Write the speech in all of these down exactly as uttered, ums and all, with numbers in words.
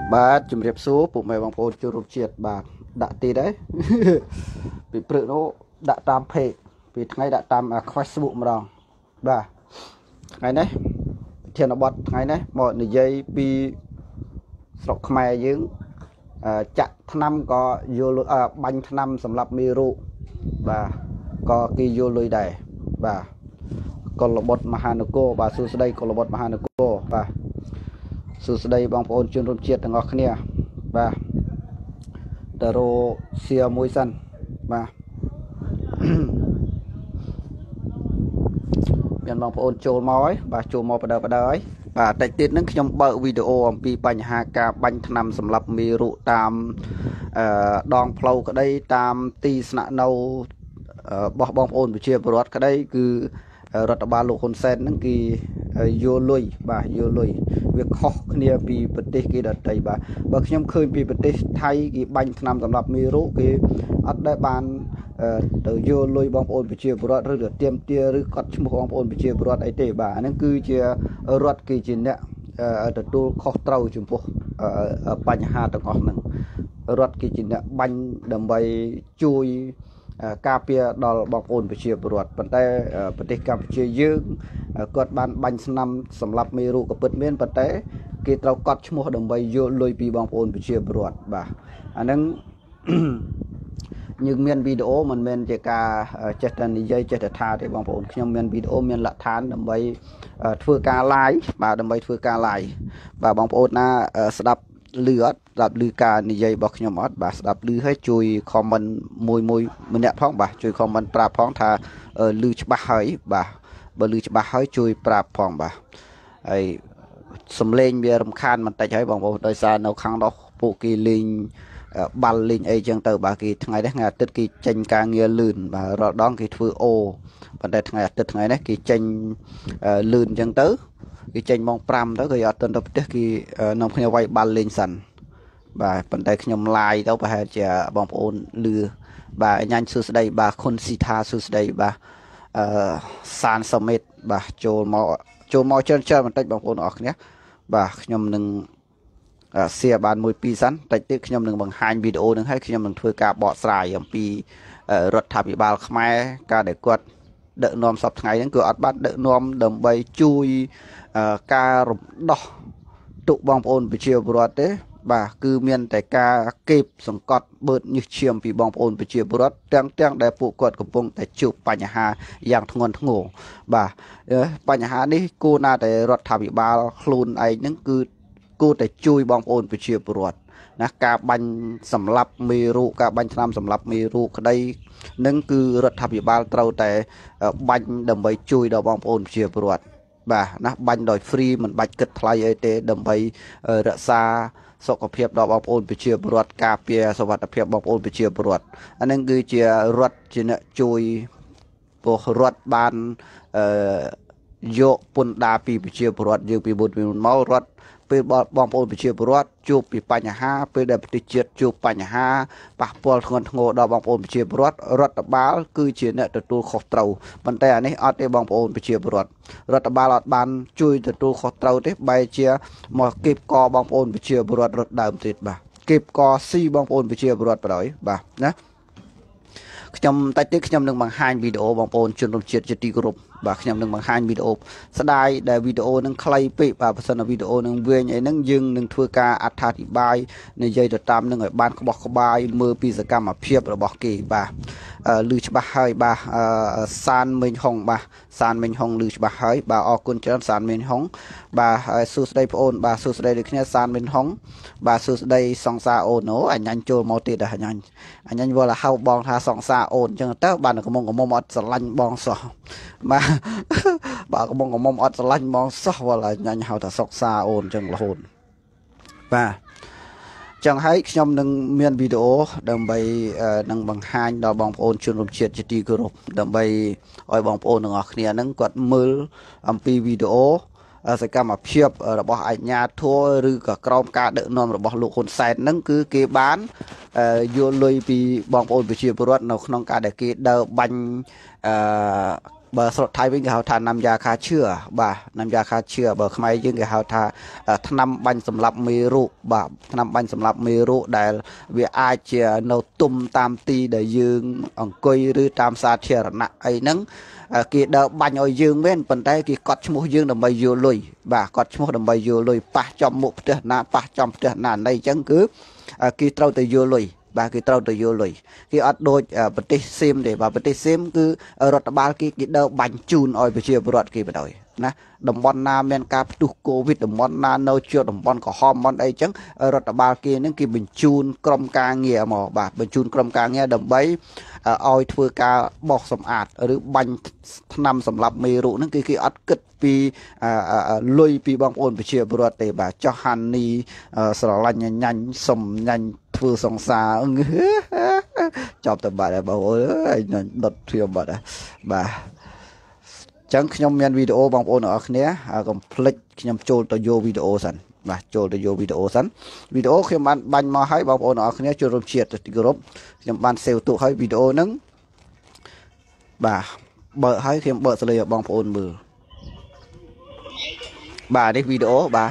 បាទជំរាបសួរពុកម៉ែបងប្អូនជួបរូបជាតិបាទដាក់ទីដែរពីព្រឹកនោះដាក់តាមเพจពីថ្ងៃដាក់តាម Facebook ម្ដងបាទថ្ងៃនេះធានបត់ថ្ងៃនេះមកនិយាយពីស្រុកខ្មែរយើងចាក់ថ្នាំក៏យល់បាញ់ថ្នាំសម្រាប់មេរោគបាទក៏គេយល់លុយដែរបាទកុលបុត្រមហានគរបាទសួស្ដីកុលបុត្រមហានគរបាទសួស្ដីបងប្អូនជនរួមជាតិទាំងអស់គ្នាបាទតារោសៀមួយសិនបាទមានបងប្អូនចូលមកហើយបាទចូលមកបដិបដិហើយបាទតិចទៀតហ្នឹងខ្ញុំបើកវីដេអូអំពីបញ្ហាការបាញ់ថ្នាំសម្រាប់មេរោគតាមអឺដងផ្លូវក្តីតាមទីស្នាក់នៅរបស់បងប្អូនប្រជាពលរដ្ឋក្តីគឺរដ្ឋបាលលោកហ៊ុនសែនហ្នឹងគេយកលុយបាទយកលុយវាខុសគ្នាពីប្រទេសគេដទៃបាទបើខ្ញុំឃើញពីប្រទេសថៃគេបាញ់ថ្នាំសម្រាប់មេរោគគេអត់ដែលបានទៅយកលុយបងប្អូនប្រជាពលរដ្ឋឬទៅទៀមទាឬកត់ឈ្មោះបងប្អូនប្រជាពលរដ្ឋអីទេបាទអាហ្នឹងគឺជារដ្ឋគេជាអ្នកទទួលខុសត្រូវចំពោះបញ្ហាទាំងអស់ហ្នឹងរដ្ឋគេជាអ្នកបាញ់ដើម្បីជួយការពារដល់បងប្អូនប្រជាពលរដ្ឋប៉ុន្តែប្រទេសកម្ពុជាយើងគាត់បានបាញ់ស្នាមសម្រាប់មេរោគក៏ពិតមានប៉ុន្តែគេត្រូវកត់ឈ្មោះដើម្បីយកលុយពីបងប្អូនប្រជាពលរដ្ឋបាទអាហ្នឹងយើងមានវីដេអូមិនមែនជាការចេះតែនិយាយចេះតែថាទេបងប្អូនខ្ញុំមានវីដេអូមានលក្ខឋានដើម្បីធ្វើការ live បាទដើម្បីធ្វើការ live បាទបងប្អូនណាស្ដាប់លឺអត់ស្ដាប់លឺការនិយាយរបស់ខ្ញុំអត់បាទស្ដាប់លឺឲ្យជួយ comment មួយមួយម្នាក់ផងបាទជួយ comment ប្រាប់ផងថាលឺច្បាស់ហើយបាទបើលឺច្បាស់ហើយជួយប្រាប់ផងបាទហើយសំឡេងវារំខានបន្តិចហើយបងប្អូនដោយសារនៅខាងនោះពួកគេលេងបាល់លេងអីចឹងទៅបាទគេថ្ងៃនេះថ្ងៃអាទិត្យគេចេញការងារលឿនបាទរាល់ដងគេធ្វើអូប៉ុន្តែថ្ងៃអាទិត្យថ្ងៃនេះគេចេញលឿនចឹងទៅគេចេញម៉ោងប្រាំទៅគេអត់ទៅផ្ទះគេនាំគ្នាវាយបាល់លេងសិនបាទប៉ុន្តែខ្ញុំ live ទៅប្រហែលជាបងប្អូនលឺបាទអញ្ញាញ់សួស្ដីបាទខុនស៊ីថាសួស្ដីបាទអឺសានសមិតបាទចូលមកចូលមកច្រើនច្រើនបន្តិចបងប្អូនអរគ្នាបាទខ្ញុំនឹងសៀបានមួយពីរសិនតិចទៀតខ្ញុំនឹងបង្ហាញវីដេអូនឹងឲ្យខ្ញុំនឹងធ្វើការបកស្រាយអំពីរដ្ឋាភិបាលខ្មែរការដែលគាត់ដឹកនាំសពថ្ងៃហ្នឹងគឺអត់បានដឹកនាំដើម្បីជួយការរំដោះទុកបងប្អូនប្រជាពលរដ្ឋទេបាទគឺមានតែការកេបសង្កត់បឺតញើសឈាមពីបងប្អូនប្រជាពលរដ្ឋទាំងទាំងដែលពួកគាត់កំពុងតែជួបបញ្ហាយ៉ាងធ្ងន់ធ្ងរបាទបញ្ហានេះគួរណាតែរដ្ឋាភិបាលខ្លួនឯងហ្នឹងគឺគួរតែជួយបងប្អូនប្រជាពលរដ្ឋណាការបាញ់សម្លាប់មេរោគការបាញ់ថ្នាំសម្លាប់មេរោគក្តីនឹងគឺរដ្ឋាភិបាលត្រូវតែបាញ់ដើម្បីជួយដល់បងប្អូនប្រជាពលរដ្ឋបាទណាបាញ់ដោយ free មិនបាច់គិតថ្លៃអីទេដើម្បីរក្សាសុខភាពដល់បងប្អូនប្រជាពលរដ្ឋការពារសុខភាពបងប្អូនប្រជាពលរដ្ឋអានឹងគឺជារដ្ឋជាអ្នកជួយពលរដ្ឋបានអឺយកពន្ធដារពីប្រជាពលរដ្ឋយើងពីមុនពីមុនមករដ្ឋពេលបងប្អូនប្រជាពលរដ្ឋជួបពីបញ្ហាពេលដែលប្រទេសជាតិជួបបញ្ហាប៉ះពាល់ធ្ងន់ធ្ងរដល់បងប្អូនប្រជាពលរដ្ឋរដ្ឋបាលគឺជាអ្នកទទួលខុសត្រូវប៉ុន្តែអានេះអត់ទេបងប្អូនប្រជាពលរដ្ឋរដ្ឋបាលអត់បានជួយទទួលខុសត្រូវទេបែរជាមកគៀបកបងប្អូនប្រជាពលរដ្ឋរត់ដើមទៀតបាទគៀបកស៊ីបងប្អូនប្រជាពលរដ្ឋបណ្ដោយបាទណាខ្ញុំតែទៀតខ្ញុំនឹងបង្ហាញវីដេអូបងប្អូនជនរួមជាតិជាទីគោរពបាទខ្ញុំនឹងបង្ហាញវីដេអូស្ដាយដែលវីដេអូនឹងខ្លីពេកបាទបើសិនជាវីដេអូនឹងវែងអីហ្នឹងយើងនឹងធ្វើការអត្ថាធិប្បាយនិយាយទៅតាមនឹងឲ្យបានក្បោះក្បាយមើលពីសកម្មភាពរបស់គេបាទលឺច្បាស់ហើយបាទសានមេងហុងបាទសានមេងហុងលឺច្បាស់ហើយបាទអរគុណច្រើនសានមេងហុងបាទសួស្ដីបងអូនបាទសួស្ដីដូចគ្នាសានមេងហុងបាទសួស្ដីសង្សារអូនអូអញញ៉ាញ់ចូលមកទៀតអញញ៉ាញ់អញញ៉ាញ់វល់ហៅបងថាសង្សារអូនអញ្ចឹងទៅបានកំងកំមុំអត់ស្រឡាញ់បងសោះបាទបាទកំងកំមុំអត់ស្រឡាញ់បងសោះវល់អញញ៉ាញ់ហៅថាសង្សារអូនអញ្ចឹងរហូតបាទចឹងហើយខ្ញុំនឹងមានវីដេអូដើម្បីនឹងបង្ហាញដល់បងប្អូនជនរួមជាតិជាទីគោរពដើម្បីឲ្យបងប្អូនទាំងអស់គ្នានឹងគាត់មើលអំពីវីដេអូសកម្មភាពរបស់អាជ្ញាធរឬក៏ក្រមការដឹកនាំរបស់លោកហ៊ុនសែនហ្នឹងគឺគេបានយកលុយពីបងប្អូនប្រជាពលរដ្ឋនៅក្នុងការដែលគេដើរបាញ់អឺបើស្រុកថៃវិញគេហៅថាណាំយ៉ាខាឈឿបាទណាំយ៉ាខាឈឿបើខ្មែរយើងគេហៅថាថ្នាំបាញ់សម្លាប់មេរោគបាទថ្នាំបាញ់សម្លាប់មេរោគដែលវាអាចជានៅទុំតាមទីដែលយើងអង្គុយឬតាមសាធារណៈអីហ្នឹងគេដើរបាញ់ឲ្យយើងមែនប៉ុន្តែគេកត់ឈ្មោះយើងដើម្បីយកលុយបាទកត់ឈ្មោះដើម្បីយកលុយប៉ះចំមុខផ្ទះណាប៉ះចំផ្ទះណាណីអញ្ចឹងគឺគេត្រូវទៅយកលុយបាទគេត្រូវទៅយកលុយគេអត់ដូចប្រទេសសៀមទេបាទប្រទេសសៀមគឺរដ្ឋបាលគេគេដើរបាញ់ជូនឲ្យប្រជាពលរដ្ឋគេបណ្ដោយណាតំបន់ណាមានការផ្ទុះកូវីដតំបន់ណានៅជាប់តំបន់ក្រហមតំបន់អីចឹងរដ្ឋបាលគេនឹងគេបញ្ជូនក្រុមការងារមកបាទបញ្ជូនក្រុមការងារដើម្បីឲ្យធ្វើការបោសសម្អាតឬបាញ់ថ្នាំសម្រាប់មេរោគហ្នឹងគឺគេអត់គិតពីលុយពីបងប្អូនប្រជាពលរដ្ឋទេបាទចោះហានីស្រឡាញ់ញ៉ាញ់សុំញ៉ាញ់ធ្វើសង្សារចប់ទៅបាត់ហើយបងប្អូនអើយដុតធៀបបាត់ហើយបាទចឹងខ្ញុំមានវីដេអូបងប្អូនទាំងអស់គ្នាកុំភ្លេចខ្ញុំចូលទៅយកវីដេអូសិនបាទចូលទៅយកវីដេអូសិនវីដេអូខ្ញុំបានបាញ់មកឲ្យបងប្អូនទាំងអស់គ្នាចូលរួមជាតិទៅទីគោរពខ្ញុំបានសេវទុកឲ្យវីដេអូហ្នឹងបាទបើកឲ្យខ្ញុំបើកសលេងឲ្យបងប្អូនមើលបាទនេះវីដេអូបាទ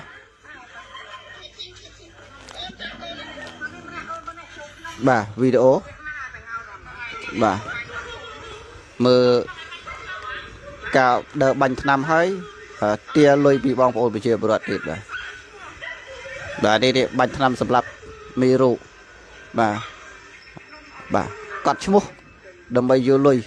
បាទវីដេអូបាទមើលការដើរបាញ់ថ្នាំហើយទាលុយពីបងប្អូនប្រជាពលរដ្ឋទៀតបាទបាទនេះនេះបាញ់ថ្នាំសម្រាប់មេរោគបាទបាទកត់ឈ្មោះដើម្បីយកលុយ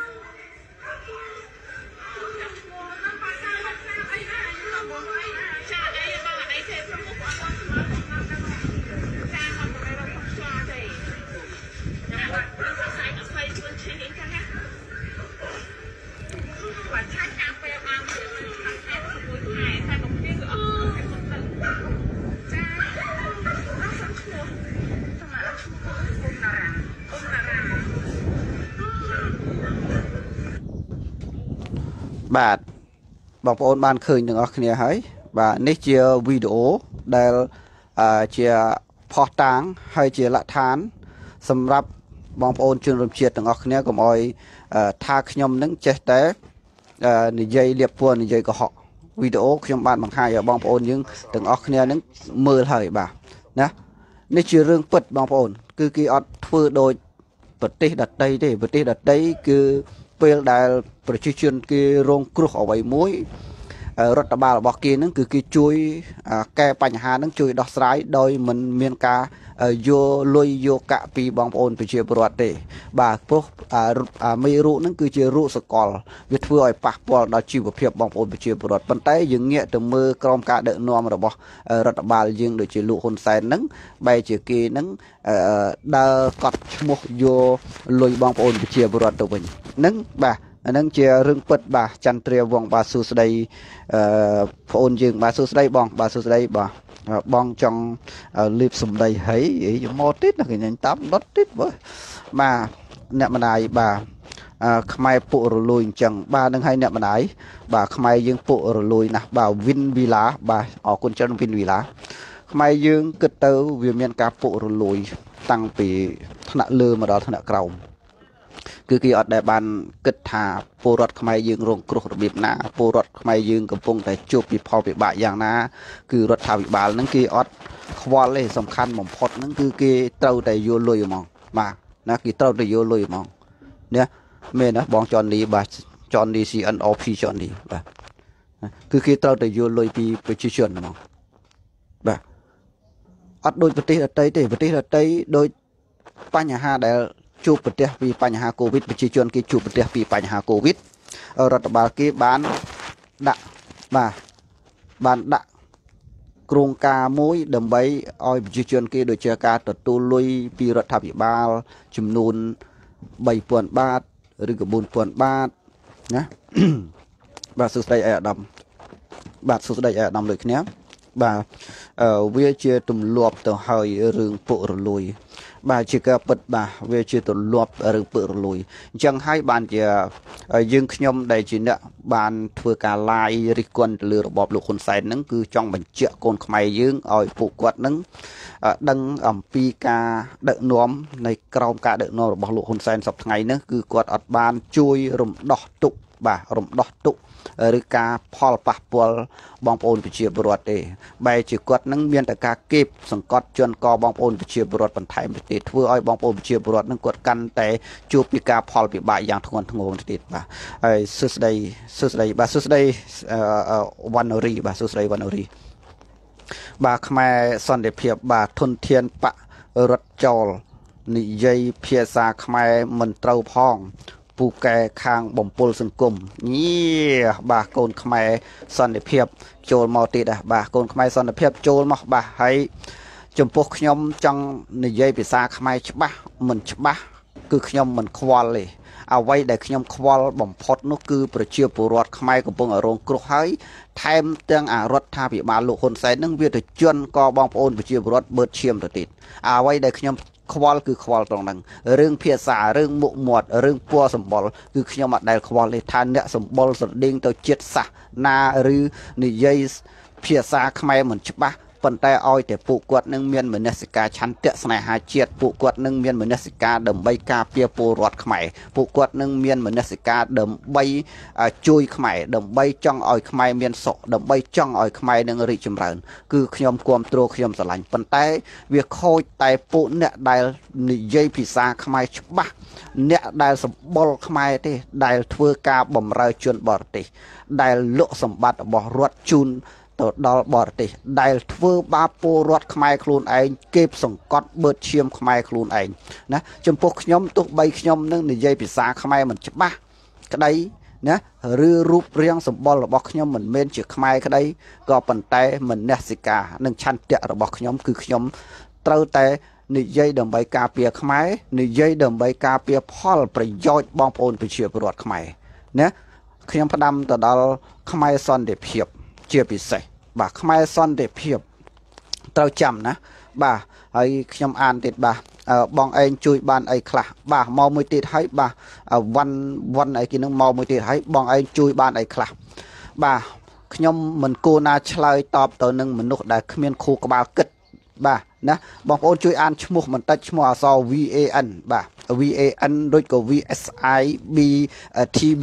បាទបងប្អូនបានឃើញទាំងអស់គ្នាហើយបាទនេះជាវីដេអូដែលជាផុសតាងហើយជាលក្ខឋានសម្រាប់បងប្អូនជនរួមជាតិទាំងអស់គ្នាកុំអោយថាខ្ញុំនឹងចេះតែនិយាយលៀបពណ៌និយាយកុហកវីដេអូខ្ញុំបានបង្ហាញឲ្យបងប្អូនយើងទាំងអស់គ្នានឹងមើលហើយបាទណានេះជារឿងពិតបងប្អូនគឺគេអត់ធ្វើដូចប្រទេសដទៃទេប្រទេសដទៃគឺពេលដែលប្រជាជនគេរងគ្រោះអ្វីមួយរដ្ឋបាលរបស់គេនឹងគឺគេជួយកែបញ្ហានឹងជួយដោះស្រាយដោយមិនមានការយកលុយយកកាក់ពីបងប្អូនប្រជាពលរដ្ឋទេបាទព្រោះមេរោគនឹងគឺជារោគសកលវាធ្វើឲ្យប៉ះពាល់ដល់ជីវភាពបងប្អូនប្រជាពលរដ្ឋប៉ុន្តែយើងងាកទៅមើលក្រមការដឹកនាំរបស់រដ្ឋបាលយើងដូចជាលោកហ៊ុនសែននឹងបែរជាគេនឹងដើរកត់ឈ្មោះយកលុយបងប្អូនប្រជាពលរដ្ឋទៅវិញនឹងបាទអានឹងជារឿងពិតបាទចន្ទ្រាវងបាទសួស្ដីអឺបងអូនយើងបាទសួស្ដីបងបាទសួស្ដីបាទបងចង់លៀបសំដីហីមកទៀតណាគេញ៉ាំតាមដុតទៀតបើបាទអ្នកម្ដាយបាទខ្មែរពុករលួយអញ្ចឹងបាទនឹងឲ្យអ្នកម្ដាយបាទខ្មែរយើងពុករលួយណាស់បាទវិនវីឡាបាទអរគុណច្រើនវិនវីឡាខ្មែរយើងគិតទៅវាមានការពុករលួយតាំងពីថ្នាក់លើមកដល់ថ្នាក់ក្រោមគឺគេអត់ដែលបានគិតថាពលរដ្ឋខ្មែរយើងរងគ្រោះរបៀបណាពលរដ្ឋខ្មែរយើងកំពុងតែជួបពីផលវិបាកយ៉ាងណាគឺរដ្ឋាភិបាលហ្នឹងគេអត់ខ្វល់ទេសំខាន់បំផុតហ្នឹងគឺគេត្រូវតែយកលុយហ្មងបាទណាគេត្រូវតែយកលុយហ្មងនេះមែនណាបងចននីបាទចននី C N O P ចននីបាទគឺគេត្រូវតែយកលុយពីប្រជាជនហ្មងបាទអត់ដូចប្រទេសដទៃទេប្រទេសដទៃដូចបញ្ហាដែលជួបប្រទះពីបញ្ហាកូវីដប្រជាជនគេជួបប្រទះពីបញ្ហាកូវីដរដ្ឋបាលគេបានដាក់បាទបានដាក់គ្រោងការមួយដើម្បីឲ្យប្រជាជនគេដូចជាការទទួលលុយពីរដ្ឋាភិបាលចំនួនបីពាន់បាតឬក៏បួនពាន់បាតណាបាទសួស្ដីអាយអាដាមបាទសួស្ដីអាយអាដាមដូចគ្នាបាទវាជាទម្លាប់ទៅហើយរឿងពុករលួយបាទជាការពិតបាទវាជាទម្លាប់រឿងពុករលួយអញ្ចឹងហើយបានជាយើងខ្ញុំដែលជាអ្នកបានធ្វើការ live រិះគន់ទៅលើរបបលោកហ៊ុនសែនហ្នឹងគឺចង់បញ្ជាក់កូនខ្មែរយើងឲ្យពួកគាត់ហ្នឹងដឹងអំពីការដឹកនាំនៃក្រមការដឹកនាំរបស់លោកហ៊ុនសែនសប្តាហ៍ថ្ងៃនេះគឺគាត់អត់បានជួយរំដោះទុក្ខបាទរំដោះទុកឬការផលប៉ះពាល់បងប្អូនប្រជាពលរដ្ឋទេបែរជាគាត់នឹងមានតែការគៀបសង្កត់ជន់កបងប្អូនប្រជាពលរដ្ឋបន្ថែមទៅទៀតធ្វើឲ្យបងប្អូនប្រជាពលរដ្ឋនឹងគាត់កាន់តែជួបពីការផលពិបាកយ៉ាងធ្ងន់ធ្ងរទៅទៀតបាទហើយសួស្ដីសួស្ដីបាទសួស្ដីវណ្ណរីបាទសួស្ដីវណ្ណរីបាទខ្មែរសន្តិភាពបាទធនធានបរត់ចោលនិយាយភាសាខ្មែរមិនត្រូវផងពូកែខាងបំពល់សង្គមញីបាទកូនខ្មែរសន្តិភាពចូលមកទៀតដែរបាទកូនខ្មែរសន្តិភាពចូលមកបាទហើយចំពោះខ្ញុំចង់និយាយភាសាខ្មែរច្បាស់មិនច្បាស់គឺខ្ញុំមិនខ្វល់ទេអ្វីដែលខ្ញុំខ្វល់បំផុតនោះគឺប្រជាពលរដ្ឋខ្មែរកំពុងរងគ្រោះហើយថែមទាំងអារដ្ឋាភិបាលលោកហ៊ុនសែននឹងវាទៅជន់ក៏បងប្អូនប្រជាពលរដ្ឋបឺតឈាមទៅទៀតអ្វីដែលខ្ញុំខ្វល់គឺខ្វល់ត្រង់ហ្នឹងរឿងភាសារឿងមុខមាត់រឿងពណ៌សម្បុរគឺខ្ញុំអត់ដែលខ្វល់ទេថាអ្នកសម្បុរស្រដៀងទៅជាតិសាសណាឬនិយាយភាសាខ្មែរមិនច្បាស់ប៉ុន្តែឲ្យតែពួកគាត់នឹងមានមនសិការឆន្ទៈស្នេហាជាតិពួកគាត់នឹងមានមនសិការដើម្បីការពារពលរដ្ឋខ្មែរពួកគាត់នឹងមានមនសិការដើម្បីជួយខ្មែរដើម្បីចង់ឲ្យខ្មែរមានសុខដើម្បីចង់ឲ្យខ្មែរនឹងរីកចម្រើនគឺខ្ញុំគាំទ្រខ្ញុំស្រឡាញ់ប៉ុន្តែវាខូចតែពួកអ្នកដែលនិយាយភាសាខ្មែរច្បាស់អ្នកដែលសម្បុរខ្មែរទេដែលធ្វើការបម្រើជនបរទេសដែលលក់សម្បត្តិរបស់រដ្ឋជូនទៅដល់បរទេសដែលធ្វើបាបពលរដ្ឋខ្មែរខ្លួនឯងគេសង្កត់បឺតឈាមខ្មែរខ្លួនឯងណាចំពោះខ្ញុំទោះបីខ្ញុំនឹងនិយាយភាសាខ្មែរមិនច្បាស់ក្តីណាឬរូបរាងសម្បុររបស់ខ្ញុំមិនមែនជាខ្មែរក្តីក៏ប៉ុន្តែមនសិការនិងឆន្ទៈរបស់ខ្ញុំគឺខ្ញុំត្រូវតែនិយាយដើម្បីការពារខ្មែរនិយាយដើម្បីការពារផលប្រយោជន៍បងប្អូនប្រជាពលរដ្ឋខ្មែរណាខ្ញុំផ្ដាំទៅដល់ខ្មែរសន្តិភាពជាពិសេសបាទខ្មែរសន្តិភាពត្រូវចាំណាបាទហើយខ្ញុំអានទៀតបាទបងឯងជួយបានអីខ្លះបាទមកមួយទៀតហើយបាទវ៉ាន់វ៉ាន់អីគេនឹងមកមួយទៀតហើយបងឯងជួយបានអីខ្លះបាទខ្ញុំមិនគួរណាឆ្លើយតបទៅនឹងមនុស្សដែលគ្មានខួរក្បាលគិតបាទណាបងប្អូនជួយអានឈ្មោះបន្តិចឈ្មោះអក្សរ V A N បាទ V A N ដូចក៏ V S I B T B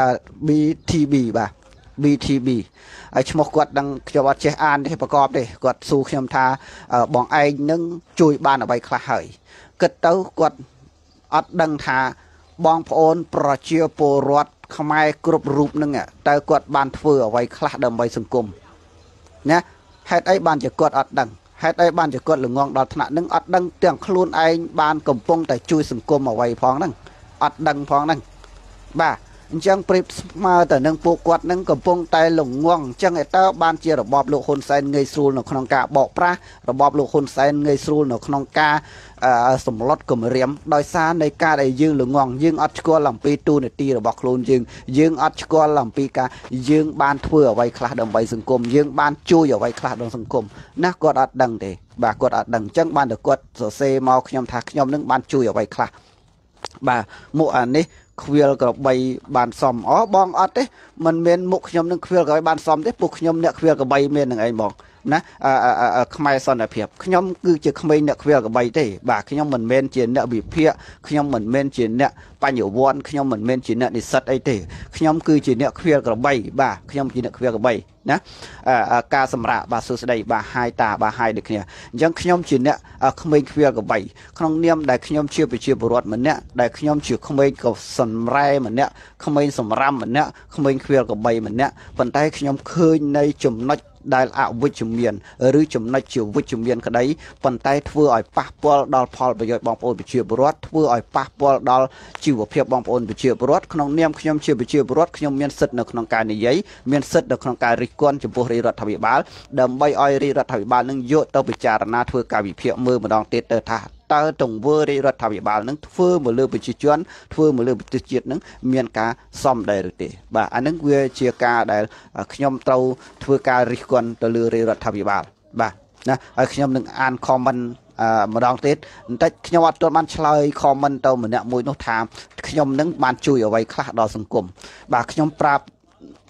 B T B បាទ B T B ហើយឈ្មោះគាត់ដឹងខ្ញុំអត់ចេះអានទេប្រកបទេគាត់សួរខ្ញុំថាបងឯងនឹងជួយបានអ្វីខ្លះហើយគិតទៅគាត់អត់ដឹងថាបងប្អូនប្រជាពលរដ្ឋខ្មែរគ្រប់រូបនឹងតើគាត់បានធ្វើអ្វីខ្លះដើម្បីសង្គមណាហេតុអីបានជាគាត់អត់ដឹងហេតុអីបានជាគាត់ល្ងងដល់ថ្នាក់នឹងអត់ដឹងទាំងខ្លួនឯងបានកំពុងតែជួយសង្គមអ្វីផងហ្នឹងអត់ដឹងផងហ្នឹងបាទអញ្ចឹងប្រៀបស្មើទៅនឹងពួកគាត់នឹងកំពុងតែល្ងងអញ្ចឹងឯតើបានជារបបលោកហ៊ុនសែនងាយស្រួលនៅក្នុងការបោកប្រាស់របបលោកហ៊ុនសែនងាយស្រួលនៅក្នុងការសម្លុតគម្រាមដោយសារនៃការដែលយើងល្ងងយើងអត់ស្គាល់អំពីទូនាទីរបស់ខ្លួនយើងយើងអត់ស្គាល់អំពីការយើងបានធ្វើអ្វីខ្លះដើម្បីសង្គមយើងបានជួយអ្វីខ្លះដល់សង្គមណាគាត់អត់ដឹងទេបាទគាត់អត់ដឹងអញ្ចឹងបានតែគាត់សរសេរមកខ្ញុំថាខ្ញុំនឹងបានជួយអ្វីខ្លះបាទមុខអានេះខ្វៀលក្របីបានសមអូបងអត់ទេមិនមែនមុខខ្ញុំនឹងខ្វៀលក្របីបានសមទេពួកខ្ញុំអ្នកខ្វៀលក្របីមាននឹងឯងបងណាខ្មែរសន្តិភាពខ្ញុំគឺជាក្មេងអ្នកខ្វៀលក្របីទេបាទខ្ញុំមិនមែនជាអ្នកវិភាគខ្ញុំមិនមែនជាអ្នកបញ្ញវន្តខ្ញុំមិនមែនជាអ្នកនិស្សិតអីទេខ្ញុំគឺជាអ្នកខ្វៀលក្របីបាទខ្ញុំជាអ្នកខ្វៀលក្របីណាការសម្រាប់បាទសួស្ដីបាទហាយតាបាទហាយដូចគ្នាអញ្ចឹងខ្ញុំជាអ្នកក្មេងខ្វៀលក្របីក្នុងនាមដែលខ្ញុំជាប្រជាពលរដ្ឋម្នាក់ដែលខ្ញុំជាក្មេងក៏សម្រែម្នាក់ក្មេងសម្រាមម្នាក់ក្មេងខ្វៀលក្របីម្នាក់ប៉ុន្តែខ្ញុំឃើញនៃចំណុចដែលអវិជ្ជមានឬចំណុចជាវិជ្ជមានក្តីប៉ុន្តែធ្វើឲ្យប៉ះពាល់ដល់ផលប្រយោជន៍បងប្អូនប្រជាពលរដ្ឋធ្វើឲ្យប៉ះពាល់ដល់ជីវភាពបងប្អូនប្រជាពលរដ្ឋក្នុងនាមខ្ញុំជាប្រជាពលរដ្ឋខ្ញុំមានសិទ្ធិនៅក្នុងការនិយាយមានសិទ្ធិនៅក្នុងការរិះគន់ចំពោះរាជរដ្ឋាភិបាលដើម្បីឲ្យរាជរដ្ឋាភិបាលនឹងយកទៅពិចារណាធ្វើការវិភាគមើលម្ដងទៀតទៅថាតើទង្វើរាជរដ្ឋាភិបាលនឹងធ្វើមកលើប្រជាជនធ្វើមកលើប្រទេសជាតិនឹងមានការសមដែរឬទេបាទអានឹងវាជាការដែលខ្ញុំត្រូវធ្វើការរិះគន់ទៅលើរាជរដ្ឋាភិបាលបាទណាហើយខ្ញុំនឹងអាន comment ម្ដងទៀតបន្តិចខ្ញុំអត់ទាន់បានឆ្លើយ comment ទៅម្នាក់មួយនោះថាខ្ញុំនឹងបានជួយអ្វីខ្លះដល់សង្គមបាទខ្ញុំប្រាប់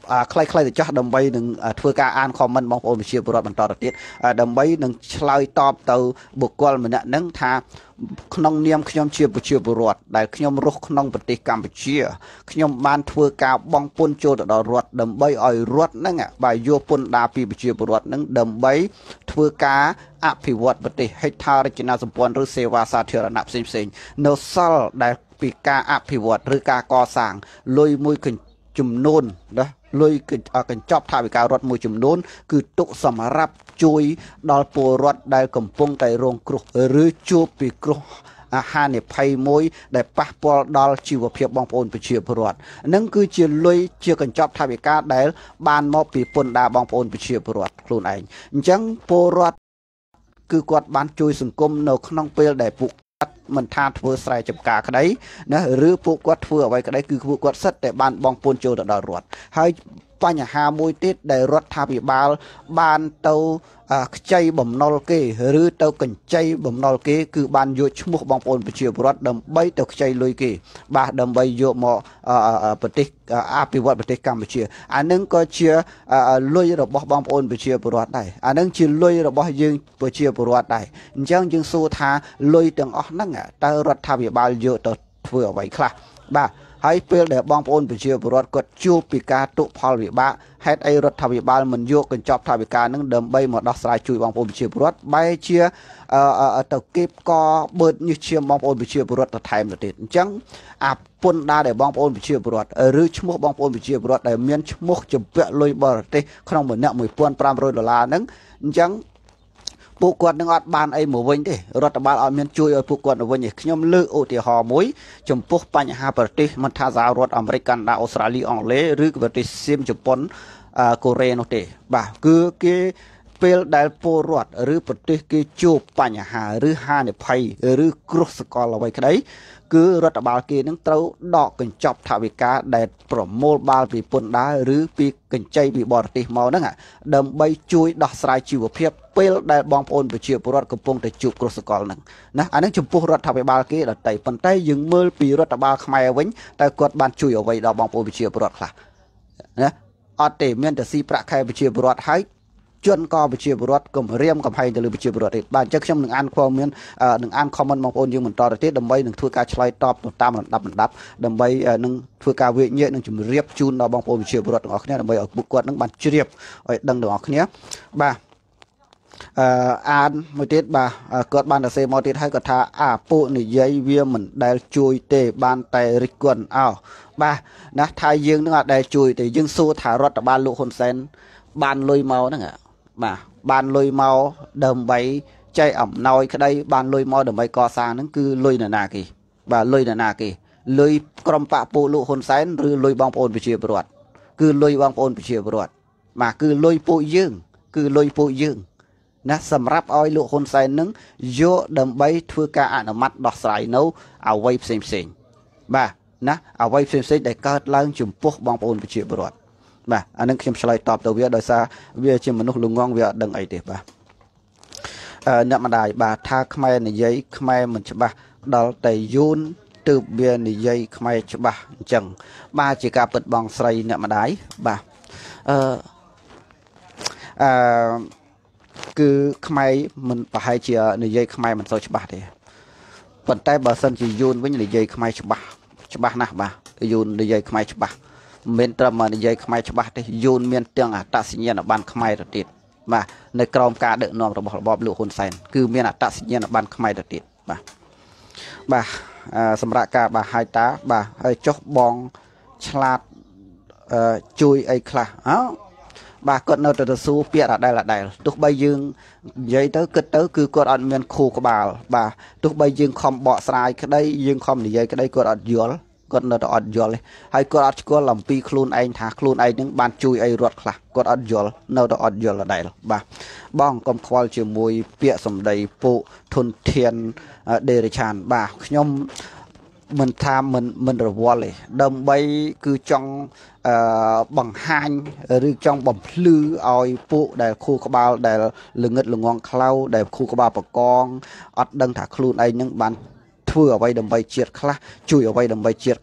ខ្លីៗទៅចាស់ដើម្បីនឹងធ្វើការអាន comment បងប្អូនប្រជាពលរដ្ឋបន្តទៅទៀតដើម្បីនឹងឆ្លើយតបទៅបុគ្គលម្នាក់ហ្នឹងថាក្នុងនាមខ្ញុំជាប្រជាពលរដ្ឋដែលខ្ញុំរស់ក្នុងប្រទេសកម្ពុជាខ្ញុំបានធ្វើការបង់ពន្ធចូលទៅដល់រដ្ឋដើម្បីឲ្យរដ្ឋហ្នឹងបាទយកពន្ធដារពីប្រជាពលរដ្ឋហ្នឹងដើម្បីធ្វើការអភិវឌ្ឍប្រទេសហេដ្ឋារចនាសម្ព័ន្ធឬសេវាសាធារណៈផ្សេងផ្សេងនៅសល់ដែលពីការអភិវឌ្ឍឬការកសាងលុយមួយចំនួនណាលុយកញ្ចប់ថវិការដ្ឋមួយចំនួនគឺទុកសម្រាប់ជួយដល់ពលរដ្ឋដែលកំពុងតែរងគ្រោះឬជួបពីគ្រោះអាហានិភ័យមួយដែលប៉ះពាល់ដល់ជីវភាពបងប្អូនប្រជាពលរដ្ឋនឹងគឺជាលុយជាកញ្ចប់ថវិកាដែលបានមកពីពន្ធដារបងប្អូនប្រជាពលរដ្ឋខ្លួនឯងអញ្ចឹងពលរដ្ឋគឺគាត់បានជួយសង្គមនៅក្នុងពេលដែលពួកមិនថាធ្វើស្រែចម្ការក្តីណាឬពួកគាត់ធ្វើអ្វីក្តីគឺពួកគាត់សិតតែបានបងពន្ធចូលទៅដល់រដ្ឋហើយបញ្ហាមួយទៀតដែលរដ្ឋាភិបាលបានទៅខ្ចីបំណុលគេឬទៅកម្ចីបំណុលគេគឺបានយកឈ្មោះបងប្អូនប្រជាពលរដ្ឋដើម្បីទៅខ្ចីលុយគេបាទដើម្បីយកមកប្រទេសអភិវឌ្ឍប្រទេសកម្ពុជាអានឹងក៏ជាលុយរបស់បងប្អូនប្រជាពលរដ្ឋដែរអានឹងជាលុយរបស់យើងប្រជាពលរដ្ឋដែរអញ្ចឹងយើងសួរថាលុយទាំងអស់ហ្នឹងតើរដ្ឋាភិបាលយកទៅធ្វើអ្វីខ្លះបាទហើយពេលដែលបងប្អូនប្រជាពលរដ្ឋគាត់ជួបពីការទុកផលវិបាកហេតុអីរដ្ឋាភិបាលមិនយកកញ្ចប់ថវិកានឹងដើម្បីមកដោះស្រាយជួយបងប្អូនប្រជាពលរដ្ឋបែរជាទៅគេបកបឺតញើសឈាមបងប្អូនប្រជាពលរដ្ឋទៅថែមទៅទៀតអញ្ចឹងអាពន្ធដារដែលបងប្អូនប្រជាពលរដ្ឋឬឈ្មោះបងប្អូនប្រជាពលរដ្ឋដែលមានឈ្មោះជំពាក់លុយបរទេសក្នុងម្នាក់មួយពាន់ប្រាំរយដុល្លារហ្នឹងអញ្ចឹងពួកគាត់នឹងអត់បានអីមកវិញទេរដ្ឋបាលអត់មានជួយឲ្យពួកគាត់ទៅវិញទេខ្ញុំលើកឧទាហរណ៍មួយចំពោះបញ្ហាប្រទេសមិនថាសហរដ្ឋអាមេរិកកាណាដាអូស្ត្រាលីអង់គ្លេសឬក៏ប្រទេសសៀមជប៉ុនកូរ៉េនោះទេបាទគឺគេពេលដែលពលរដ្ឋឬប្រទេសគេជួបបញ្ហាឬហានិភ័យឬគ្រោះសកលអ្វីក្តីគឺរដ្ឋបាលគេនឹងត្រូវដកកញ្ចប់ថវិកាដែលប្រមូលបាលពីពន្ធដារឬពីកម្ចីពីបរទេសមកហ្នឹងដើម្បីជួយដោះស្រាយជីវភាពពេលដែលបងប្អូនប្រជាពលរដ្ឋកំពុងតែជួបគ្រោះសកលហ្នឹងណាអានឹងចំពោះរដ្ឋាភិបាលគេដទៃប៉ុន្តែយើងមើលពីរដ្ឋបាលខ្មែរវិញតើគាត់បានជួយអ្វីដល់បងប្អូនប្រជាពលរដ្ឋខ្លះណាអត់ទេមានតែស៊ីប្រាក់ខែប្រជាពលរដ្ឋហើយជនក៏ប្រជាពលរដ្ឋគំរាមកំហែងទៅលើប្រជាពលរដ្ឋទេបាទអញ្ចឹងខ្ញុំនឹងអានខមមាននឹងអាន comment បងប្អូនយើងបន្តទៅទៀតដើម្បីនឹងធ្វើការឆ្លើយតបតាមលំដាប់លំដាប់ដើម្បីនឹងធ្វើការវិញ្ញានឹងជម្រាបជូនដល់បងប្អូនប្រជាពលរដ្ឋទាំងអស់គ្នាដើម្បីឲ្យពួកគាត់នឹងបានជ្រាបឲ្យដឹងទាំងអស់គ្នាបាទអឺអានមួយទៀតបាទគាត់បានសរសេរមកទៀតហើយគាត់ថាអាពួកនិយាយវាមិនដែលជួយទេបានតែរិះគន់អោបាទណាថាយើងនឹងអត់ដែលជួយទេយើងសួរថារដ្ឋបាលលោកហ៊ុនសែនបានលុយមកហ្នឹងបាទបានលុយមកដើម្បីចែកអំណោយក្តីបានលុយមកដើម្បីកសាងហ្នឹងគឺលុយនរណាគេបាទលុយនរណាគេលុយក្រុមបកពួកលោកហ៊ុនសែនឬលុយបងប្អូនប្រជាពលរដ្ឋគឺលុយបងប្អូនប្រជាពលរដ្ឋបាទគឺលុយពួកយើងគឺលុយពួកយើងណាសម្រាប់ឲ្យលោកហ៊ុនសែននឹងយកដើម្បីធ្វើការអនុម័តដោះស្រាយនៅអ្វីផ្សេងផ្សេងបាទណាអ្វីផ្សេងផ្សេងដែលកើតឡើងចំពោះបងប្អូនប្រជាពលរដ្ឋបាទអានឹងខ្ញុំឆ្លើយតបទៅវាដោយសារវាជាមនុស្សល្ងងវាអត់ដឹងអីទេបាទអឺអ្នកម្ដាយបាទថាខ្មែរនិយាយខ្មែរមិនច្បាស់ដល់តែយូនទើបវានិយាយខ្មែរច្បាស់អញ្ចឹងបាទជាការពិតបងស្រីអ្នកម្ដាយបាទអឺអឺគឺខ្មែរមិនប្រហែលជានិយាយខ្មែរមិនសូវច្បាស់ទេប៉ុន្តែបើសិនជាយូនវិញនិយាយខ្មែរច្បាស់ច្បាស់ណាស់បាទយូននិយាយខ្មែរច្បាស់មិនត្រឹមនិយាយខ្មែរច្បាស់ទេយូនមានទាំងអត្តសញ្ញាណប័ណ្ណខ្មែរទៅទៀតបាទនៅក្រោមការដឹកនាំរបស់របបលោកហ៊ុនសែនគឺមានអត្តសញ្ញាណប័ណ្ណខ្មែរទៅទៀតបាទបាទសម្រាប់ការបាទហើយតាបាទហើយចុះបងឆ្លាតជួយអីខ្លះអោបាទគាត់នៅទៅទៅសួរពាក្យរដែលរដែលទោះបីយើងនិយាយទៅគិតទៅគឺគាត់អត់មានខួរក្បាលបាទទោះបីយើងខំបកស្រាយក្តីយើងខំនិយាយក្តីគាត់អត់យល់គាត់នៅតែអត់យល់ទេហើយគាត់អត់ស្គាល់អំពីខ្លួនឯងថាខ្លួនឯងនឹងបានជួយអីរត់ខ្លះគាត់អត់យល់នៅតែអត់យល់ដដែលបាទបងកុំខ្វល់ជាមួយពាក្យសម្ដីពួកធនធានដេរឆានបាទខ្ញុំមិនថាមិនមិនរវល់ទេដើម្បីគឺចង់អឺបង្ហាញឬចង់បំភ្លឺឲ្យពួកដែលខួរក្បាលដែលល្ងឹតល្ងងខ្លៅដែលខួរក្បាលបកងអត់ដឹងថាខ្លួនឯងនឹងបានធ្វើអ្វីដើម្បីជាតិខ្លះជួយអ្វីដើម្បីជាតិខ្លះ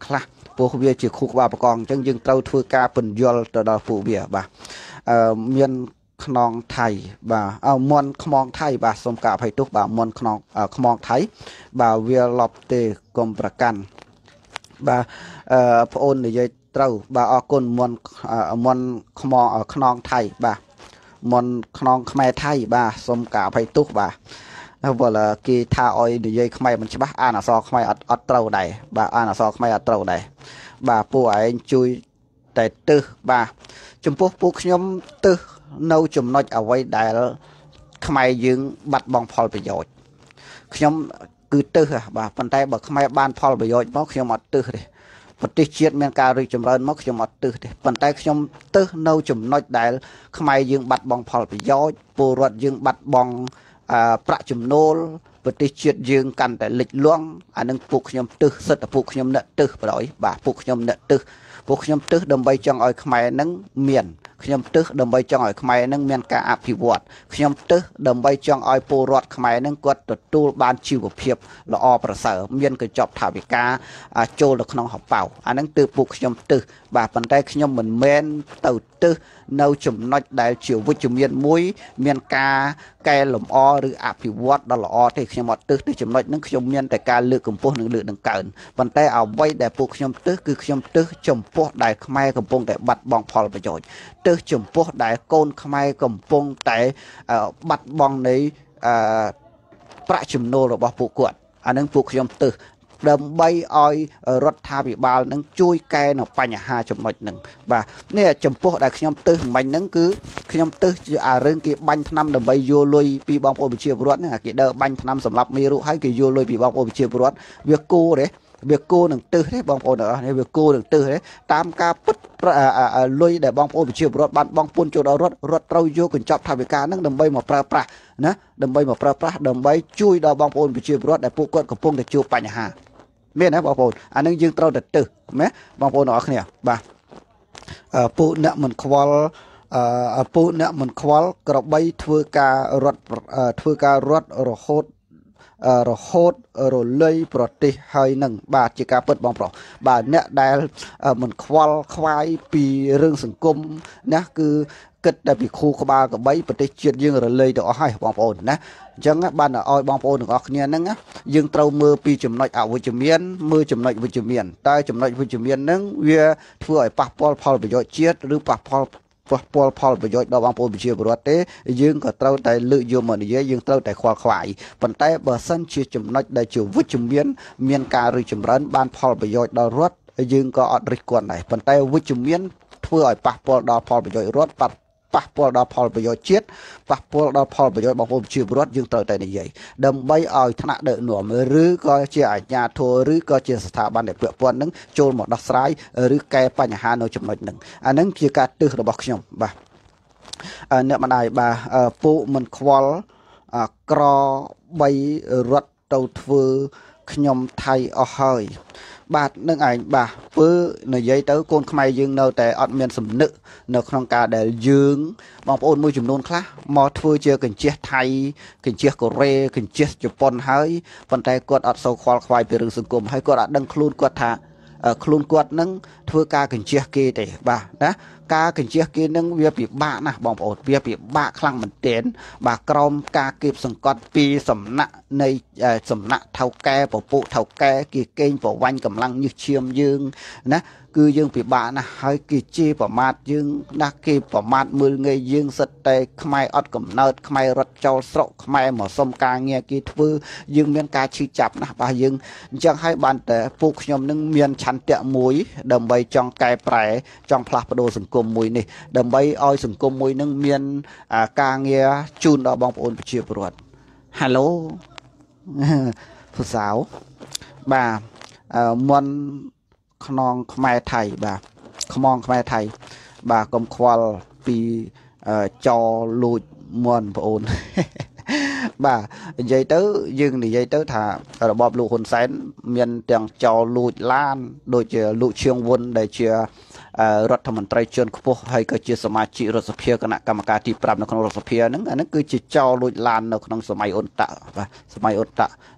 ពួកវាជាខួរក្បាលបកងអញ្ចឹងយើងត្រូវធ្វើការពន្យល់ទៅដល់ពួកវាបាទអឺមានខ្នងថៃបាទអើមន់ខ្មងថៃបាទសូមការអភ័យទោសបាទមន់ខ្នងខ្មងថៃបាទវាលប់ទេកុំប្រកាន់បាទអឺប្អូននិយាយត្រូវបាទអរគុណមន់មន់ខ្មងខ្នងថៃបាទមន់ខ្នងខ្មែរថៃបាទសូមការអភ័យទោសបាទវល់គេថាអុយនិយាយខ្មែរមិនច្បាស់អានអក្សរខ្មែរអត់អត់ត្រូវដែរបាទអានអក្សរខ្មែរអត់ត្រូវដែរបាទពួកឯងជួយតែទឹះបាទចំពោះពួកខ្ញុំទឹះនៅចំណុចអ្វីដែលខ្មែរយើងបាត់បង់ផលប្រយោជន៍ខ្ញុំគឺទឹះបាទប៉ុន្តែបើខ្មែរបានផលប្រយោជន៍មកខ្ញុំអត់ទឹះទេប្រទេសជាតិមានការរីកចម្រើនមកខ្ញុំអត់ទឹះទេប៉ុន្តែខ្ញុំទឹះនៅចំណុចដែលខ្មែរយើងបាត់បង់ផលប្រយោជន៍ពលរដ្ឋយើងបាត់បង់ប្រាក់ចំណូលប្រទេសជាតិយើងកាន់តែលិចលង់អានឹងពួកខ្ញុំទឹះសិតតែពួកខ្ញុំអ្នកទឹះបដ ாய் បាទពួកខ្ញុំអ្នកទឹះពួកខ្ញុំទឹះដើម្បីចង់ឲ្យខ្មែរនឹងមានខ្ញុំទឹះដើម្បីចង់ឲ្យខ្មែរនឹងមានការអភិវឌ្ឍខ្ញុំទឹះដើម្បីចង់ឲ្យពលរដ្ឋខ្មែរនឹងគាត់ទទួលបានជីវភាពល្អប្រសើរមានកញ្ចប់ថវិកាចូលទៅក្នុងហបៅអានឹងទើបពួកខ្ញុំទឹះបាទប៉ុន្តែខ្ញុំមិនមែនទៅទឹះនៅចំណុចដែលជាវិជ្ជមានមួយមានការកែលម្អឬអភិវឌ្ឍដ៏ល្អទេខ្ញុំអត់ទឹះទេចំណុចហ្នឹងខ្ញុំមានតែការលើកកម្ពស់និងលើកដង្កើងប៉ុន្តែអ្វីដែលពួកខ្ញុំទឹះគឺខ្ញុំទឹះចំពោះដែលខ្មែរកំពុងតែបាត់បង់ផលប្រយោជន៍ទឹះចំពោះដែលកូនខ្មែរកំពុងតែបាត់បង់នៃប្រាក់ចំណូលរបស់ពួកគាត់អានឹងពួកខ្ញុំទឹះដើម្បីឲ្យរដ្ឋាភិបាលនឹងជួយកែនៅបញ្ហាចំណុចហ្នឹងបាទនេះចំពោះដែលខ្ញុំទឹះមិញហ្នឹងគឺខ្ញុំទឹះជាអារឿងគេបាញ់ថ្នាំដើម្បីយកលុយពីបងប្អូនប្រជាពលរដ្ឋហ្នឹងគេដើរបាញ់ថ្នាំសម្រាប់មេរោគហើយគេយកលុយពីបងប្អូនប្រជាពលរដ្ឋវាគោទេវាគោនឹងទឹះទេបងប្អូនទាំងអស់នេះវាគោនឹងទឹះទេតាមការពិតលុយដែលបងប្អូនប្រជាពលរដ្ឋបានបងពុនចូលដល់រដ្ឋរដ្ឋត្រូវយកកញ្ចប់ថវិកាហ្នឹងដើម្បីមកប្រើប្រាស់ណាដើម្បីមកប្រើប្រាស់ដើម្បីជួយដល់បងប្អូនប្រជាពលរដ្ឋដែលពួកគាត់កំពុងតែជួបបញ្ហាមានណាបងប្អូនអានឹងយើងត្រូវតែទឹះណាបងប្អូនទាំងអស់គ្នាបាទពួកអ្នកមិនខ្វល់អឺពួកអ្នកមិនខ្វល់ក្របីធ្វើការរត់ធ្វើការរត់រហូតរហូតរលៃប្រទេសហើយនឹងបាទជាការពិតបងប្រុសបាទអ្នកដែលមិនខ្វល់ខ្វាយពីរឿងសង្គមណាគឺគិតតែពីខួរក្បាលកបីប្រទេសជាតិយើងរលៃទៅអស់ហើយបងប្អូនណាអញ្ចឹងបានឲ្យបងប្អូនទាំងអស់គ្នាហ្នឹងយើងត្រូវមើលពីចំណុចអវិជ្ជមានមើលចំណុចវិជ្ជមានតែចំណុចវិជ្ជមានហ្នឹងវាធ្វើឲ្យប៉ះពាល់ផលប្រយោជន៍ជាតិឬប៉ះពាល់ប៉ះពាល់ផលប្រយោជន៍ដល់បងប្អូនប្រជាពលរដ្ឋទេយើងក៏ត្រូវតែលើកយកមកនិយាយយើងត្រូវតែខ្វល់ខ្វាយប៉ុន្តែបើសិនជាចំណុចដែលជាវិជ្ជមានមានការរីកចម្រើនបានផលប្រយោជន៍ដល់រដ្ឋយើងក៏អត់រិះគន់ដែរប៉ុន្តែវិជ្ជមានធ្វើឲ្យប៉ះពាល់ដល់ផលប្រយោជន៍រដ្ឋប៉ះប៉ះពាល់ដល់ផលប្រយោជន៍ជាតិប៉ះពាល់ដល់ផលប្រយោជន៍បងប្អូនប្រជាពលរដ្ឋយើងត្រូវតែនិយាយដើម្បីឲ្យថ្នាក់ដឹកនាំឬក៏ជាអាជ្ញាធរឬក៏ជាស្ថាប័នដែលពាក់ព័ន្ធនឹងចូលមកដោះស្រាយឬកែបញ្ហានៅចំណុចហ្នឹងអាហ្នឹងជាការទឹះរបស់ខ្ញុំបាទអ្នកម្ដាយបាទពួកមិនខ្វល់ក្របីរត់ទៅធ្វើខ្ញុំថៃអស់ហើយបាទនឹងឯងបាទពើនិយាយទៅកូនខ្មែរយើងនៅតែអត់មានសំណឹកនៅក្នុងការដែលយើងបងប្អូនមួយចំនួនខ្លះមកធ្វើជាកញ្ជះថៃកញ្ជះកូរ៉េកញ្ជះជប៉ុនហើយប៉ុន្តែគាត់អត់សូវខ្វល់ខ្វាយពីរឿងសង្គមហើយគាត់អត់ដឹងខ្លួនគាត់ថាខ្លួនគាត់នឹងធ្វើការកញ្ជះគេទេបាទណាការកញ្ជះគេនឹងវាពិបាកណាស់បងប្អូនវាពិបាកខ្លាំងមែនទែនបាទក្រោមការគៀបសង្កត់ពីសំណាក់នៃសំណាក់ថៅកែពពុថៅកែគេកេងប្រវាញ់កម្លាំងញើសឈាមយើងណាគឺយើងពិបាកណាស់ហើយគេជេរប្រមាថយើងណាស់គេប្រមាថមើលងាយយើងសិតតែខ្មែរអត់កំណើតខ្មែររត់ចោលស្រុកខ្មែរមកសុំការងារគេធ្វើយើងមានការឈឺចាប់ណាស់បាទយើងអញ្ចឹងហើយបានតែពួកខ្ញុំនឹងមានឆន្ទៈមួយដើម្បីចង់កែប្រែចង់ផ្លាស់ប្ដូរសង្គមមួយនេះដើម្បីឲ្យសង្គមមួយនឹងមានការងារជូនដល់បងប្អូនប្រជាពលរដ្ឋ Halo ผู้สาวបាទមន់ខ្នងខ្មែរថៃបាទខ្មងខ្មែរថៃបាទកុំខ្វល់ពីចោលូចមន់បងអូនបាទនិយាយទៅយើងនិយាយទៅថារបបលោកហ៊ុនសែនមានទាំងចោលលួចឡានដូចជាលោកឈៀងវុនដែលជារដ្ឋមន្ត្រីជាន់ខ្ពស់ហើយក៏ជាសមាជិករដ្ឋសភាគណៈកម្មការទីប្រាំនៅក្នុងរដ្ឋសភាហ្នឹងអាហ្នឹងគឺជាចោលលួចឡាននៅក្នុងសម័យអ៊ុនតាក់បាទសម័យអ៊ុនតាក់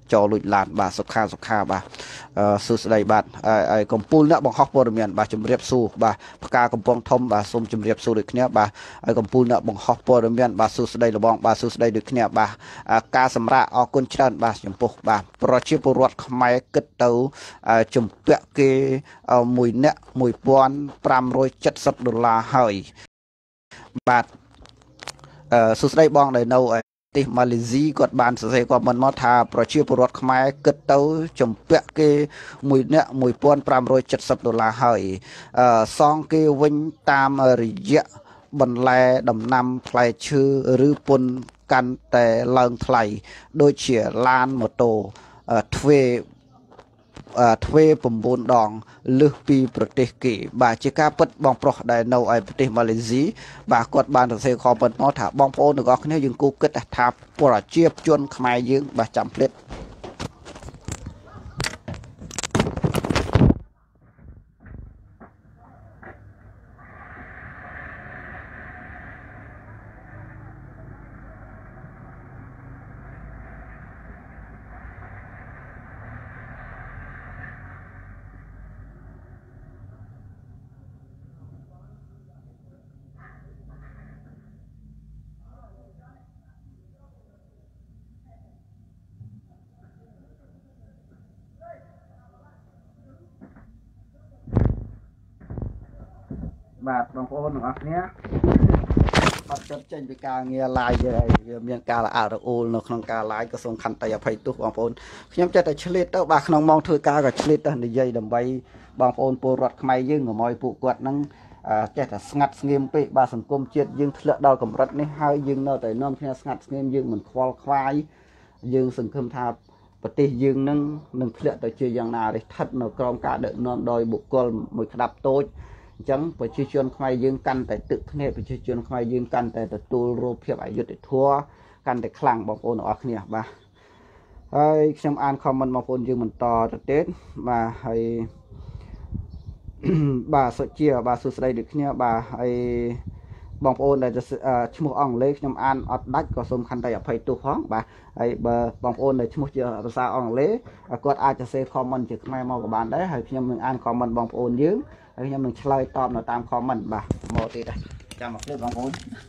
ចោលលួចឡានបាទសុខាសុខាបាទអឺសួស្ដីបាទហើយកំពូលអ្នកបង្ហោះព័ត៌មានបាទជំរាបសួរបាទផ្កាកំពង់ធំបាទសូមជំរាបសួរដូចគ្នាបាទហើយកំពូលអ្នកបង្ហោះព័ត៌មានបាទសួស្ដីលបងបាទសួស្ដីដូចគ្នាបាទការសម្រាប់អរគុណច្រើនបាទចំពោះបាទប្រជាពលរដ្ឋខ្មែរគិតទៅជំពាក់គេមួយអ្នកមួយពាន់ប្រាំរយចិតសិបដុល្លារហើយបាទអឺសួស្ដីបងដែលនៅប្រទេសម៉ាឡេស៊ីគាត់បានសរសេរគាត់មិនមកថាប្រជាពលរដ្ឋខ្មែរគិតទៅជំពាក់គេមួយអ្នកមួយពាន់ប្រាំរយចិតសិបដុល្លារហើយអឺសងគេវិញតាមរយៈបន្លែដំណាំផ្លែឈើឬពន្ធកាន់តែឡើងថ្លៃដូចជាឡានម៉ូតូទ្វេទ្វេ៩ដងលើសពីប្រទេសគេបាទជាការពិតបងប្រុសដែលនៅឯប្រទេសម៉ាឡេស៊ីបាទគាត់បានសរសេរខមមិនមកថាបងប្អូនទាំងអស់គ្នាយើងគូគិតថាប្រជាជនខ្មែរយើងបាទចាំភ្លេចបាទបងប្អូនទាំងអស់គ្នាអត់ចិត្តចេញពីការងារ live ទេហើយវាមានការល្អរអួលនៅក្នុងការ live ក៏សូមខន្តីអភ័យទោសបងប្អូនខ្ញុំចេះតែឆ្លៀតទៅបាទក្នុងម៉ោងធ្វើការក៏ឆ្លៀតទៅនិយាយដើម្បីបងប្អូនពលរដ្ឋខ្មែរយើងកុំឲ្យពួកគាត់ហ្នឹងចេះតែស្ងាត់ស្ងៀមពេកបាទសង្គមជាតិយើងធ្លាក់ដល់កម្រិតនេះហើយយើងនៅតែនាំគ្នាស្ងាត់ស្ងៀមយើងមិនខ្វល់ខ្វាយយើងសង្ឃឹមថាប្រទេសយើងនឹងនឹងធ្លាក់ទៅជាយ៉ាងណាទេស្ថិតនៅក្រោមការដឹកនាំដោយបុគ្គលមួយក្តាប់តូចអញ្ចឹងប្រជាជនខ្មែរយើងកាន់តែទឹកភ្នែកប្រជាជនខ្មែរយើងកាន់តែទទួលរងភាពអយុត្តិធម៌កាន់តែខ្លាំងបងប្អូនទាំងអស់គ្នាបាទហើយខ្ញុំអាន comment បងប្អូនយើងបន្តទៅទៀតបាទហើយបាទសុជាបាទសួស្ដីដូចគ្នាបាទហើយបងប្អូនដែលឈ្មោះអង់គ្លេសខ្ញុំអានអត់ដាច់ក៏សូមខន្តីអភ័យទោសផងបាទហើយបើបងប្អូនដែលឈ្មោះជាភាសាអង់គ្លេសគាត់អាចសរសេរ comment ជាខ្មែរមកក៏បានដែរហើយខ្ញុំនឹងអាន comment បងប្អូនយើងហើយខ្ញុំនឹងឆ្លើយតបនៅតាម comment បាទមកទៀតចាំមកភ្លេចបងប្អូន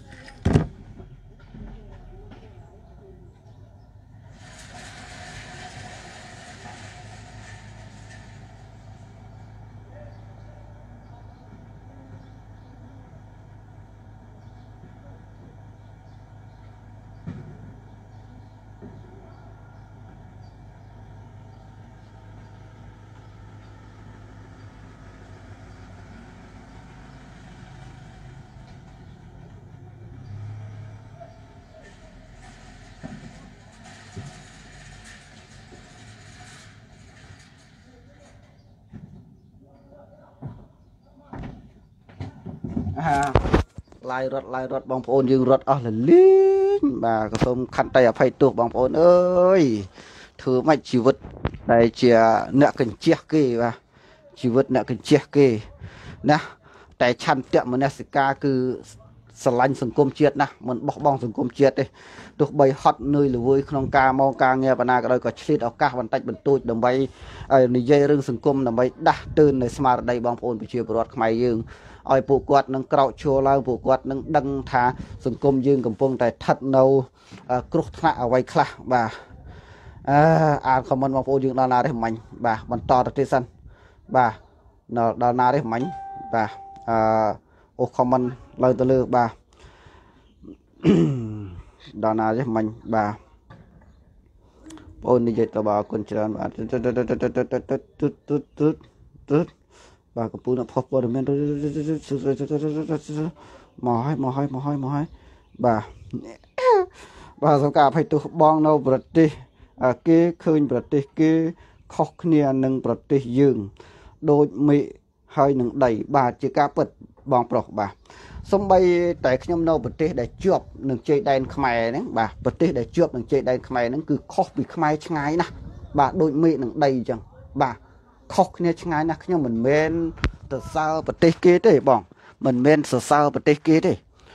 ឡាយរត់ឡាយរត់បងប្អូនយើងរត់អស់លលេងបាទក៏សូមខន្តីអភ័យទោសបងប្អូនអើយធ្វើម៉េចជីវិតដែលជាអ្នកកញ្ជះគេបាទជីវិតអ្នកកញ្ជះគេណាតែឆន្ទៈមនសិការគឺស្រឡាញ់សង្គមជាតិណាមិនបោះបង់សង្គមជាតិទេទោះបីហត់នឿយល្វើយក្នុងការមកការងារបណ្ណាក៏ដោយក៏ឆ្លៀតឱកាសបន្តិចបន្តួចដើម្បីនិយាយរឿងសង្គមដើម្បីដាស់តឿននៅស្មារតីបងប្អូនប្រជាពលរដ្ឋខ្មែរយើងឲ្យពួកគាត់នឹងក្រោកឈរឡើងពួកគាត់នឹងដឹងថាសង្គមយើងកំពុងតែស្ថិតនៅគ្រោះថ្នាក់អ្វីខ្លះបាទអឺអាន comment បងប្អូនយើងដល់ណាទេមិញបាទបន្តទៅទៀតសិនបាទដល់ណាទេមិញបាទអឺអូ comment ឡើងទៅលើបាទដល់ណាទេមិញបាទបងប្អូននិយាយទៅបាទអរគុណច្រើនបាទបាទកំពុងតែផុសព័ត៌មានមកហើយមកហើយមកហើយមកហើយបាទបាទសូមការអភ័យទោសបងនៅប្រទេសគេឃើញប្រទេសគេខុសគ្នានឹងប្រទេសយើងដូចមេឃហើយនឹងដីបាទជាការពិតបងប្រុសបាទសំបីតែខ្ញុំនៅប្រទេសដែលជាប់នឹងជ័យដែនខ្មែរហ្នឹងបាទប្រទេសដែលជាប់នឹងជ័យដែនខ្មែរហ្នឹងគឺខុសពីខ្មែរឆ្ងាយណាស់បាទដូចមេឃនឹងដីអញ្ចឹងបាទខុសគ្នាឆ្ងាយណាស់ខ្ញុំមិនមែនសរសើរប្រទេសគេទេបងមិនមែនសរសើរប្រទេសគេទេ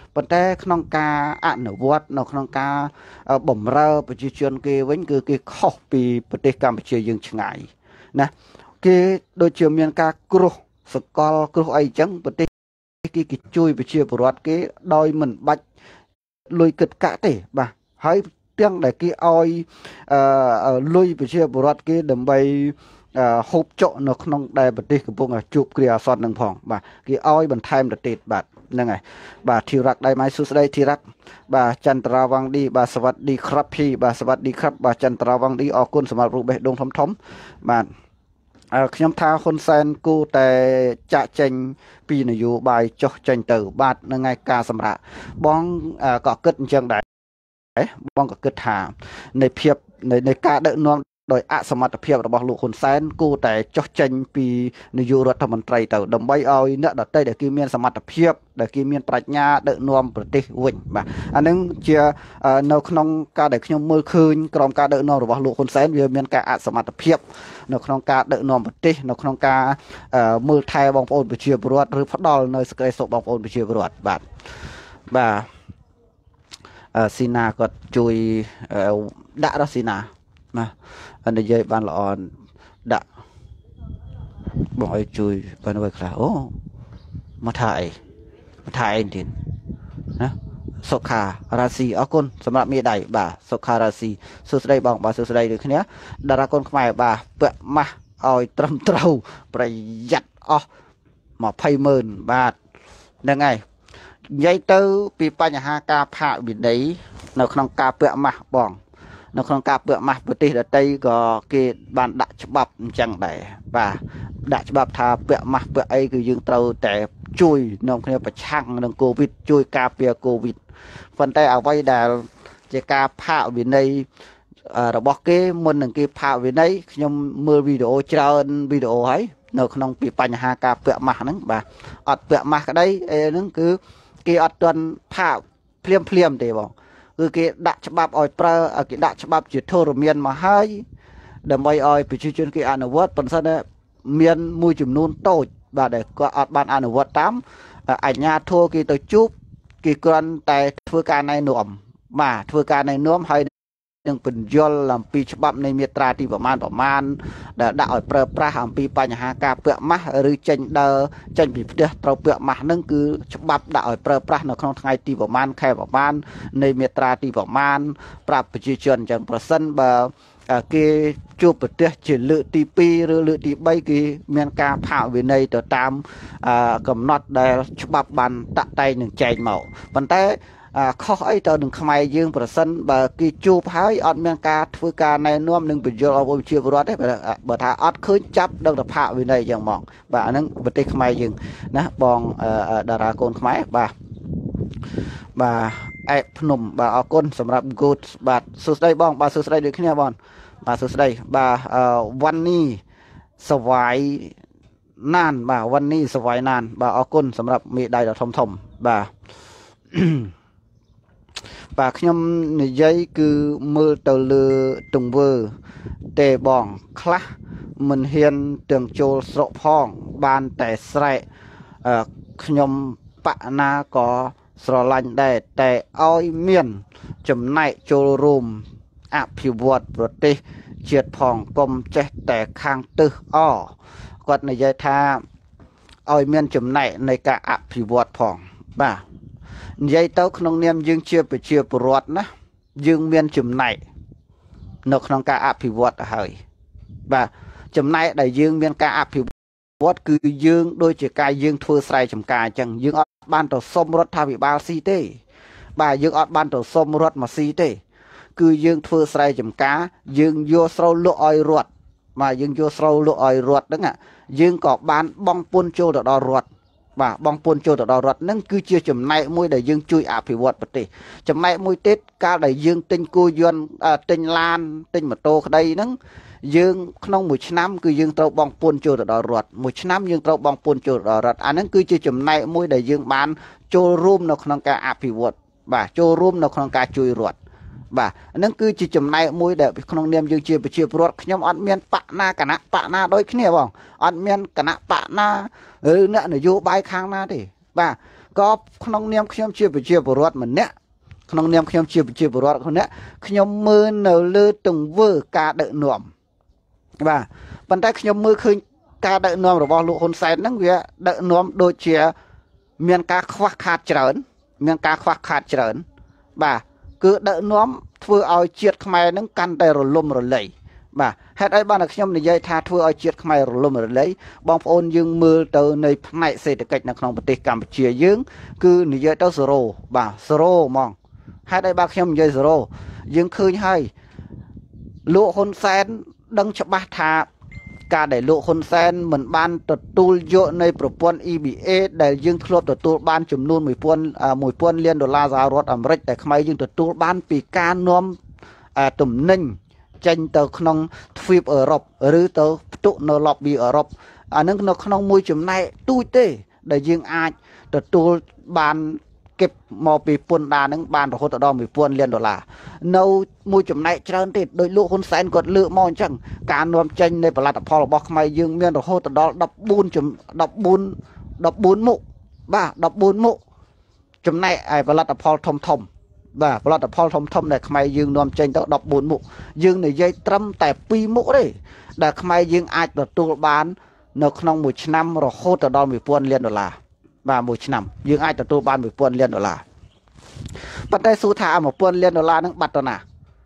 ប៉ុន្តែក្នុងការអនុវត្តនៅក្នុងការបំរើប្រជាជនគេវិញគឺគេខុសពីប្រទេសកម្ពុជាយើងឆ្ងាយណាគេដូចជាមានការគ្រោះសកលគ្រោះអីចឹងប្រទេសគេគេជួយប្រជាពលរដ្ឋគេដោយមិនបាច់លុយគិតកាក់ទេបាទហើយទាំងដែលគេឲ្យអឺលុយប្រជាពលរដ្ឋគេដើម្បីហូបចុកនៅក្នុងដែលប្រទេសកំពុងជួបគ្រាអាសន្ននឹងផងបាទគេឲ្យបន្ថែមទៅទៀតបាទហ្នឹងហើយបាទធីរ៉ាក់ដៃម៉ៃសួស្ដីធីរ៉ាក់បាទចន្ទរាវងឌីបាទសวัสดีครับភីបាទសวัสดีครับបាទចន្ទរាវងឌីអរគុណសម្រាប់រូបបេះដូងធំធំបាទខ្ញុំថាហ៊ុនសែនគូតែចាក់ចេញពីនយោបាយចុះចេញទៅបាទនឹងឯការសម្រាប់បងក៏គិតអញ្ចឹងដែរបងក៏គិតថានៃភាពនៃការដឹកនាំដោយអសមត្ថភាពរបស់លោកហ៊ុនសែនគូតែចុះចេញពីនាយករដ្ឋមន្ត្រីទៅដើម្បីឲ្យអ្នកដទៃដែលគេមានសមត្ថភាពដែលគេមានប្រាជ្ញាដឹកនាំប្រទេសវិញបាទអានឹងជានៅក្នុងការដែលខ្ញុំមើលឃើញក្រោមការដឹកនាំរបស់លោកហ៊ុនសែនវាមានការអសមត្ថភាពនៅក្នុងការដឹកនាំប្រទេសនៅក្នុងការមើលថែបងប្អូនប្រជាពលរដ្ឋឬផ្ដល់នៅសេចក្តីសុខបងប្អូនប្រជាពលរដ្ឋបាទបាទស៊ីណាគាត់ជួយដាក់ដល់ស៊ីណាណានិយាយបានល្អដាក់បងឲ្យជួយបានអ្វីខ្លះអូមកថាអីមកថាអីទៀតណាសុខារាស៊ីអរគុណសម្រាប់មេដៃបាទសុខារាស៊ីសួស្ដីបងបាទសួស្ដីដូចគ្នាតារាកូនខ្មែរបាទពាក់ម៉ាស់ឲ្យត្រឹមត្រូវប្រយ័ត្នអស់ยี่สิบម៉ឺនបាទហ្នឹងហើយនិយាយទៅពីបញ្ហាការផាកវិន័យនៅក្នុងការពាក់ម៉ាស់បងនៅក្នុងការពាក់ម៉ាស់ប្រទេសដទៃក៏គេបានដាក់ច្បាប់អញ្ចឹងដែរបាទដាក់ច្បាប់ថាពាក់ម៉ាស់ពាក់អីគឺយើងត្រូវតែជួយនាំគ្នាប្រឆាំងនឹងកូវីដជួយការពារកូវីដប៉ុន្តែអ្វីដែលជាការផាកវិន័យរបស់គេមុននឹងគេផាកវិន័យខ្ញុំមើលវីដេអូច្រើនវីដេអូហើយនៅក្នុងពីបញ្ហាការពាក់ម៉ាស់ហ្នឹងបាទអត់ពាក់ម៉ាស់ក្តីអីហ្នឹងគឺគេអត់ទាន់ផាកភ្លាមភ្លាមទេបងគឺគេដាក់ច្បាប់ឲ្យប្រើគេដាក់ច្បាប់ជាធរមានមកហើយដើម្បីឲ្យប្រជាជនគេអនុវត្តប៉ុន្តែមានមួយចំនួនតូចបាទដែលគាត់អត់បានអនុវត្តតាមអញ្ញាធរគេទៅជួបគេគ្រាន់តែធ្វើការណែនាំបាទធ្វើការណែនាំហើយនឹងបញ្យល់អំពីច្បាប់នៃមាត្រាទីប្រមាណប្រមាណដែលដាក់ឲ្យប្រើប្រាស់អំពីបញ្ហាការពាក់ម៉ាស់ឬចេញដើរចេញពីផ្ទះត្រូវពាក់ម៉ាស់ហ្នឹងគឺច្បាប់ដាក់ឲ្យប្រើប្រាស់នៅក្នុងថ្ងៃទីប្រមាណខែប្រមាណនៃមាត្រាទីប្រមាណប្រាប់ប្រជាជនអញ្ចឹងប្រសិនបើគេជួបប្រទះជាលើកទីពីរឬលើកទីបីគេមានការផាកវិន័យទៅតាមកំណត់ដែលច្បាប់បានតាក់តែងនឹងចែងមកប៉ុន្តែខុសអីទៅនឹងខ្មែរយើងប្រសិនបើគេជួបហើយអត់មានការធ្វើការណែនាំនឹងបញ្យល់អប់រំជាពលរដ្ឋទេបើថាអត់ឃើញចាប់ដឹងតែផាកវិន័យអញ្ចឹងហ្មងបាទអាហ្នឹងប្រទេសខ្មែរយើងណាបងតារាកូនខ្មែរបាទបាទអែបភ្នំបាទអរគុណសម្រាប់ good បាទសួស្ដីបងបាទសួស្ដីដូចគ្នាបងបាទសួស្ដីបាទវ៉ាន់នីសវាយណានបាទវ៉ាន់នីសវាយណានបាទអរគុណសម្រាប់មេដៃដ៏ធំធំបាទបាទខ្ញុំនិយាយគឺមើលទៅលើទង្វើទេបងខ្លះមិនហ៊ានទាំងចូលស្រុកផងបានតែស្រែកខ្ញុំបកណាក៏ស្រឡាញ់ដែរតែឲ្យមានចំណែកចូលរួមអភិវឌ្ឍប្រទេសជាតិផងកុំចេះតែខាងទឹះអគាត់និយាយថាឲ្យមានចំណែកនៃការអភិវឌ្ឍផងបាទនិយាយទៅក្នុងនាមយើងជាប្រជាពលរដ្ឋណាយើងមានចំណែកនៅក្នុងការអភិវឌ្ឍទៅហើយបាទចំណែកដែលយើងមានការអភិវឌ្ឍគឺយើងដូចជាការយើងធ្វើស្រែចម្ការអញ្ចឹងយើងអត់បានទៅសុំរដ្ឋាភិបាលស៊ីទេបាទយើងអត់បានទៅសុំរដ្ឋមកស៊ីទេគឺយើងធ្វើស្រែចម្ការយើងយកស្រូវលក់ឲ្យរដ្ឋបាទយើងយកស្រូវលក់ឲ្យរដ្ឋហ្នឹងយើងក៏បានបង់ពន្ធចូលទៅដល់រដ្ឋបាទបង់ពន្ធចូលទៅដល់រដ្ឋហ្នឹងគឺជាចំណែកមួយដែលយើងជួយអភិវឌ្ឍប្រទេសចំណែកមួយទៀតកាលដែលយើងទិញគោយន្តទិញឡានទិញម៉ូតូក្តីហ្នឹងយើងក្នុងមួយឆ្នាំគឺយើងត្រូវបង់ពន្ធចូលទៅដល់រដ្ឋមួយឆ្នាំយើងត្រូវបង់ពន្ធចូលដល់រដ្ឋអាហ្នឹងគឺជាចំណែកមួយដែលយើងបានចូលរួមនៅក្នុងការអភិវឌ្ឍបាទចូលរួមនៅក្នុងការជួយរដ្ឋបាទហ្នឹងគឺជាចំណែកមួយដែលក្នុងនាមយើងជាប្រជាពលរដ្ឋខ្ញុំអត់មានបកណាគណៈបកណាដូចគ្នាបងអត់មានគណៈបកណាឬអ្នកនយោបាយខាងណាទេបាទก็ក្នុងនាមខ្ញុំជាប្រជាពលរដ្ឋម្នាក់ក្នុងនាមខ្ញុំជាប្រជាពលរដ្ឋម្នាក់ខ្ញុំមើលនៅលើទង្វើការដឹកនាំបាទប៉ុន្តែខ្ញុំមើលឃើញការដឹកនាំរបស់លោកហ៊ុនសែនហ្នឹងវាដឹកនាំដូចជាមានការខ្វះខាតច្រើនមានការខ្វះខាតច្រើនបាទគឺដឹកនាំធ្វើឲ្យជាតិខ្មែរហ្នឹងកាន់តែរលំរលៃបាទហេតុអីបានតែខ្ញុំនិយាយថាធ្វើឲ្យជាតិខ្មែររលំរលៃបងប្អូនយើងមើលទៅនៃផ្នែកសេដ្ឋកិច្ចនៅក្នុងប្រទេសកម្ពុជាយើងគឺនិយាយទៅសេរ៉ូបាទសេរ៉ូហ្មងហេតុអីបានខ្ញុំនិយាយសេរ៉ូយើងឃើញហើយលោកហ៊ុនសែនដឹងច្បាស់ថាការដែលលោកហ៊ុនសែនមិនបានទទួលយកនៃប្រព័ន្ធ E B A ដែលយើងធ្លាប់ទទួលបានចំនួន1000លានដុល្លារសហរដ្ឋអាមេរិកតែខ្មែរយើងទទួលបានពីការនាំទំនិញចេញទៅក្នុងទ្វីបអឺរ៉ុបឬទៅផ្ទុកនៅ lobby អឺរ៉ុបអានឹងនៅក្នុងមួយចំណែកទូចទេដែលយើងអាចទទួលបានเก็บមកពីពន្ធដារនឹងបានរហូតដល់1000លានដុល្លារនៅមួយចំណែកច្រើនទៀតដោយលោកហ៊ុនសែនគាត់លើកមកអញ្ចឹងការនាំចេញនៃផលិតផលរបស់ខ្មែរយើងមានរហូតដល់14 14មុខបាទ14មុខចំណែកឯផលិតផលធំធំបាទផលិតផលធំធំដែលខ្មែរយើងនាំចេញទៅ14មុខយើងនិយាយត្រឹមតែ2មុខទេដែលខ្មែរយើងអាចទទួលបាននៅក្នុងមួយឆ្នាំរហូតដល់1000លានដុល្លារបាទមួយឆ្នាំយើងអាចទទួលបាន1000លានដុល្លារប៉ុន្តែសួរថា1000លានដុល្លារហ្នឹងបាត់ទៅណា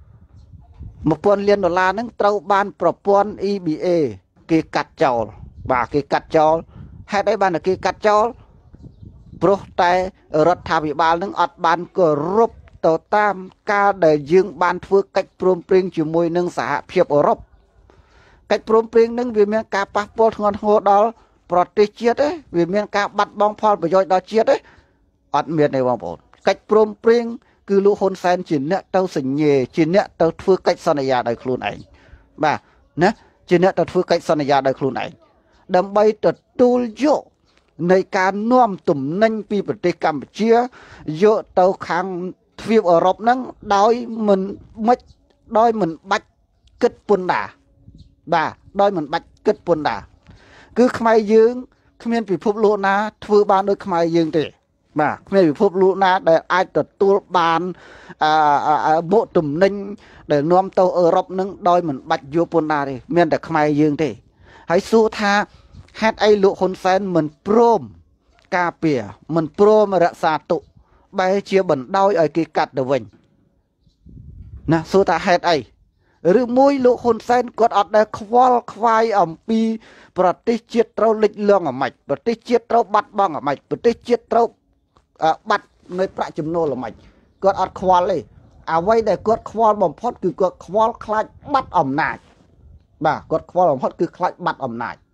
1000លានដុល្លារហ្នឹងត្រូវបានប្រព័ន្ធ E B A គេកាត់ចោលបាទគេកាត់ចោលហេតុអីបានតែគេកាត់ចោលព្រោះតែរដ្ឋាភិបាលនឹងអត់បានគោរពទៅតាមការដែលយើងបានធ្វើកិច្ចព្រមព្រៀងជាមួយនឹងសហភាពអឺរ៉ុបកិច្ចព្រមព្រៀងនឹងវាមានការប៉ះពាល់ធ្ងន់ធ្ងរដល់ប្រទេសជាតិទេវាមានការបាត់បង់ផលប្រយោជន៍ដល់ជាតិទេអត់មានទេបងប្អូនកិច្ចព្រមព្រៀងគឺលោកហ៊ុនសែនជាអ្នកទៅសញ្ញេជាអ្នកទៅធ្វើកិច្ចសន្យាដោយខ្លួនឯងបាទណាជាអ្នកទៅធ្វើកិច្ចសន្យាដោយខ្លួនឯងដើម្បីទទួលយកនៃការនាំទំនិញពីប្រទេសកម្ពុជាយកទៅខាងទ្វីបអឺរ៉ុបហ្នឹងដោយមិនមិនដោយមិនបាច់គិតពន្ធដារបាទដោយមិនបាច់គិតពន្ធដារគឺខ្មែរយើងគ្មានពិភពលោកណាធ្វើបានដូចខ្មែរយើងទេបាទគ្មានពិភពលោកណាដែលអាចទទួលបានអឺបុកទំនិញដែលនាំទៅអឺរ៉ុបនឹងដោយមិនបាច់យកពន្ធដារទេមានតែខ្មែរយើងទេហើយសួរថាហេតុអីលោកហ៊ុនសែនមិនព្រមការពារមិនព្រមរក្សាទុកបែរជាបណ្ដោយឲ្យគេកាត់ទៅវិញណាសួរថាហេតុអីឬមួយលោកហ៊ុនសែនគាត់អត់ដែលខ្វល់ខ្វាយអំពីប្រទេសជាតិត្រូវលិចលង់អាម៉េចប្រទេសជាតិត្រូវបាត់បង់អាម៉េចប្រទេសជាតិត្រូវបាត់នៅប្រាក់ចំណូលអាម៉េចគាត់អត់ខ្វល់ទេអ្វីដែលគាត់ខ្វល់បំផុតគឺគាត់ខ្វល់ខ្លាចបាត់អំណាចបាទគាត់ខ្វល់បំផុតគឺខ្លាចបាត់អំណាច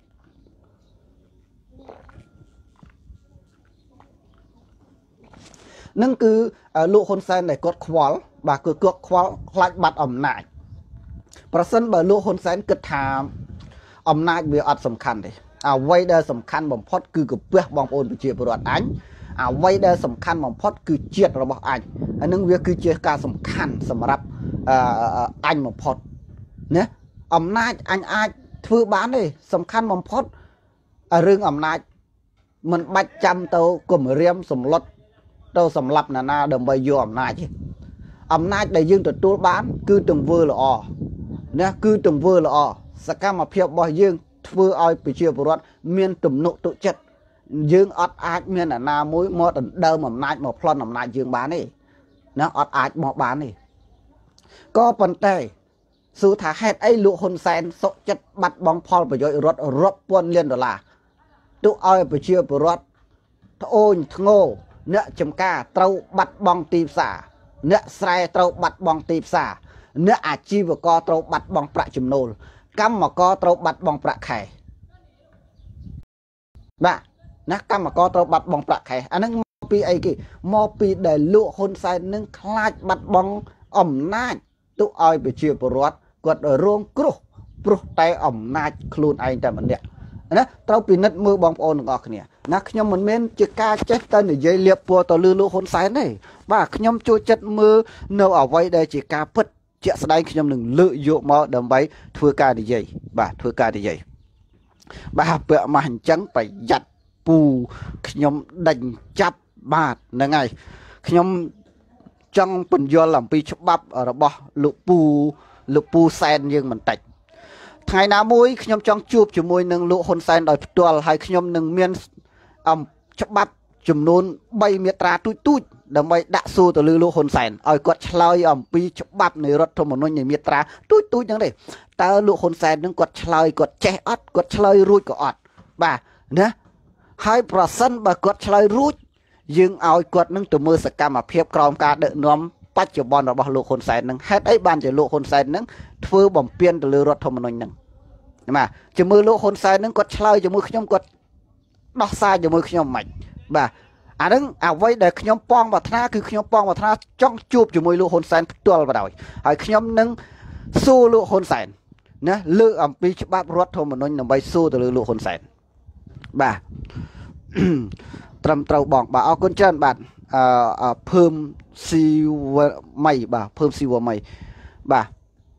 នឹងគឺលោកហ៊ុនសែនដែលគាត់ខ្វល់បាទគឺគាត់ខ្វល់ខ្លាចបាត់អំណាចប្រសិនបើលោកហ៊ុនសែនគិតថាអំណាចវាអត់សំខាន់ទេអ្វីដែលសំខាន់បំផុតគឺកាពះបងប្អូនប្រជាពលរដ្ឋអញអ្វីដែលសំខាន់បំផុតគឺជាតិរបស់អញហើយនឹងវាគឺជាការសំខាន់សម្រាប់អញបំផុតណាអំណាចអញអាចធ្វើបានទេសំខាន់បំផុតរឿងអំណាចមិនបាច់ចាំទៅគំរាមសម្លុតទៅសម្លាប់ណានាដើម្បីយកអំណាចទេអំណាចដែលយើងទទួលបានគឺទង្វើល្អណាគឺទង្វើល្អសកម្មភាពរបស់យើងធ្វើឲ្យប្រជាពលរដ្ឋមានទំនុកទុកចិត្តយើងអត់អាចមានអាណាមួយមកដណ្ដើមអំណាចមកប្លន់អំណាចយើងបានទេណាអត់អាចមកបានទេក៏ប៉ុន្តែសួរថាហេតុអីលោកហ៊ុនសែនសុកចិត្តបាត់បង់ផលប្រយោជន៍រដ្ឋរាប់ពាន់លានដុល្លារទុកឲ្យប្រជាពលរដ្ឋត្អូញធ្ងរអ្នកចំការត្រូវបាត់បង់ទីផ្សារអ្នកស្រែត្រូវបាត់បង់ទីផ្សារអ្នកអាជីវករត្រូវបាត់បង់ប្រាក់ចំណូលកម្មករត្រូវបាត់បង់ប្រាក់ខែបាទណាកម្មករត្រូវបាត់បង់ប្រាក់ខែអាហ្នឹងមកពីអីគេមកពីដែលលោកហ៊ុនសែននឹងខ្លាចបាត់បង់អំណាចទុកឲ្យប្រជាពលរដ្ឋគាត់រងគ្រោះព្រោះតែអំណាចខ្លួនឯងតែម្នាក់ណាត្រូវពិនិត្យមើលបងប្អូនទាំងអស់គ្នាណាខ្ញុំមិនមែនជាការចេះតែនិយាយលៀបពណ៌ទៅលើលោកហ៊ុនសែនទេបាទខ្ញុំចូលចិត្តមើលនៅអ្វីដែលជាការពិតជាក់ស្ដែងខ្ញុំនឹងលើកយកមកដើម្បីធ្វើការនិយាយបាទធ្វើការនិយាយបាទពាក់មកអញ្ចឹងប្រយ័ត្នពូខ្ញុំដេញចាប់បាទហ្នឹងហើយខ្ញុំចង់បញ្យល់អំពីច្បាប់របស់លោកពូលោកពូសែនយើងបន្តិចថ្ងៃណាមួយខ្ញុំចង់ជួបជាមួយនឹងលោកហ៊ុនសែនដោយផ្ទាល់ហើយខ្ញុំនឹងមានអំច្បាប់ចំនួនបីមាត្រាទូចទូចដើម្បីដាក់សួរទៅលើលោកហ៊ុនសែនឲ្យគាត់ឆ្លើយអំពីច្បាប់នៃរដ្ឋធម្មនុញ្ញនៃមាត្រាទូចទូចហ្នឹងទេតើលោកហ៊ុនសែននឹងគាត់ឆ្លើយគាត់ចេះអត់គាត់ឆ្លើយរួចក៏អត់បាទណាហើយប្រសិនបើគាត់ឆ្លើយរួចយើងឲ្យគាត់នឹងទៅមើលសកម្មភាពក្រោមការដឹកនាំបច្ចុប្បន្នរបស់លោកហ៊ុនសែននឹងហេតុអីបានជាលោកហ៊ុនសែននឹងធ្វើបំពានទៅលើរដ្ឋធម្មនុញ្ញនឹងបាទជាមួយលោកហ៊ុនសែននឹងគាត់ឆ្លើយជាមួយខ្ញុំគាត់ដោះសារជាមួយខ្ញុំមិនបាទអានឹងអ្វីដែលខ្ញុំប៉ងប្រាថ្នាគឺខ្ញុំប៉ងប្រាថ្នាចង់ជួបជាមួយលោកហ៊ុនសែនផ្ទាល់បណ្ដោយហើយខ្ញុំនឹងសួរលោកហ៊ុនសែនណាលើកអំពីច្បាប់រដ្ឋធម្មនុញ្ញដើម្បីសួរទៅលើលោកហ៊ុនសែនបាទត្រឹមត្រូវបងបាទអរគុណច្រើនបាទអឺភើមស៊ីវម៉ៃបាទភើមស៊ីវម៉ៃបាទ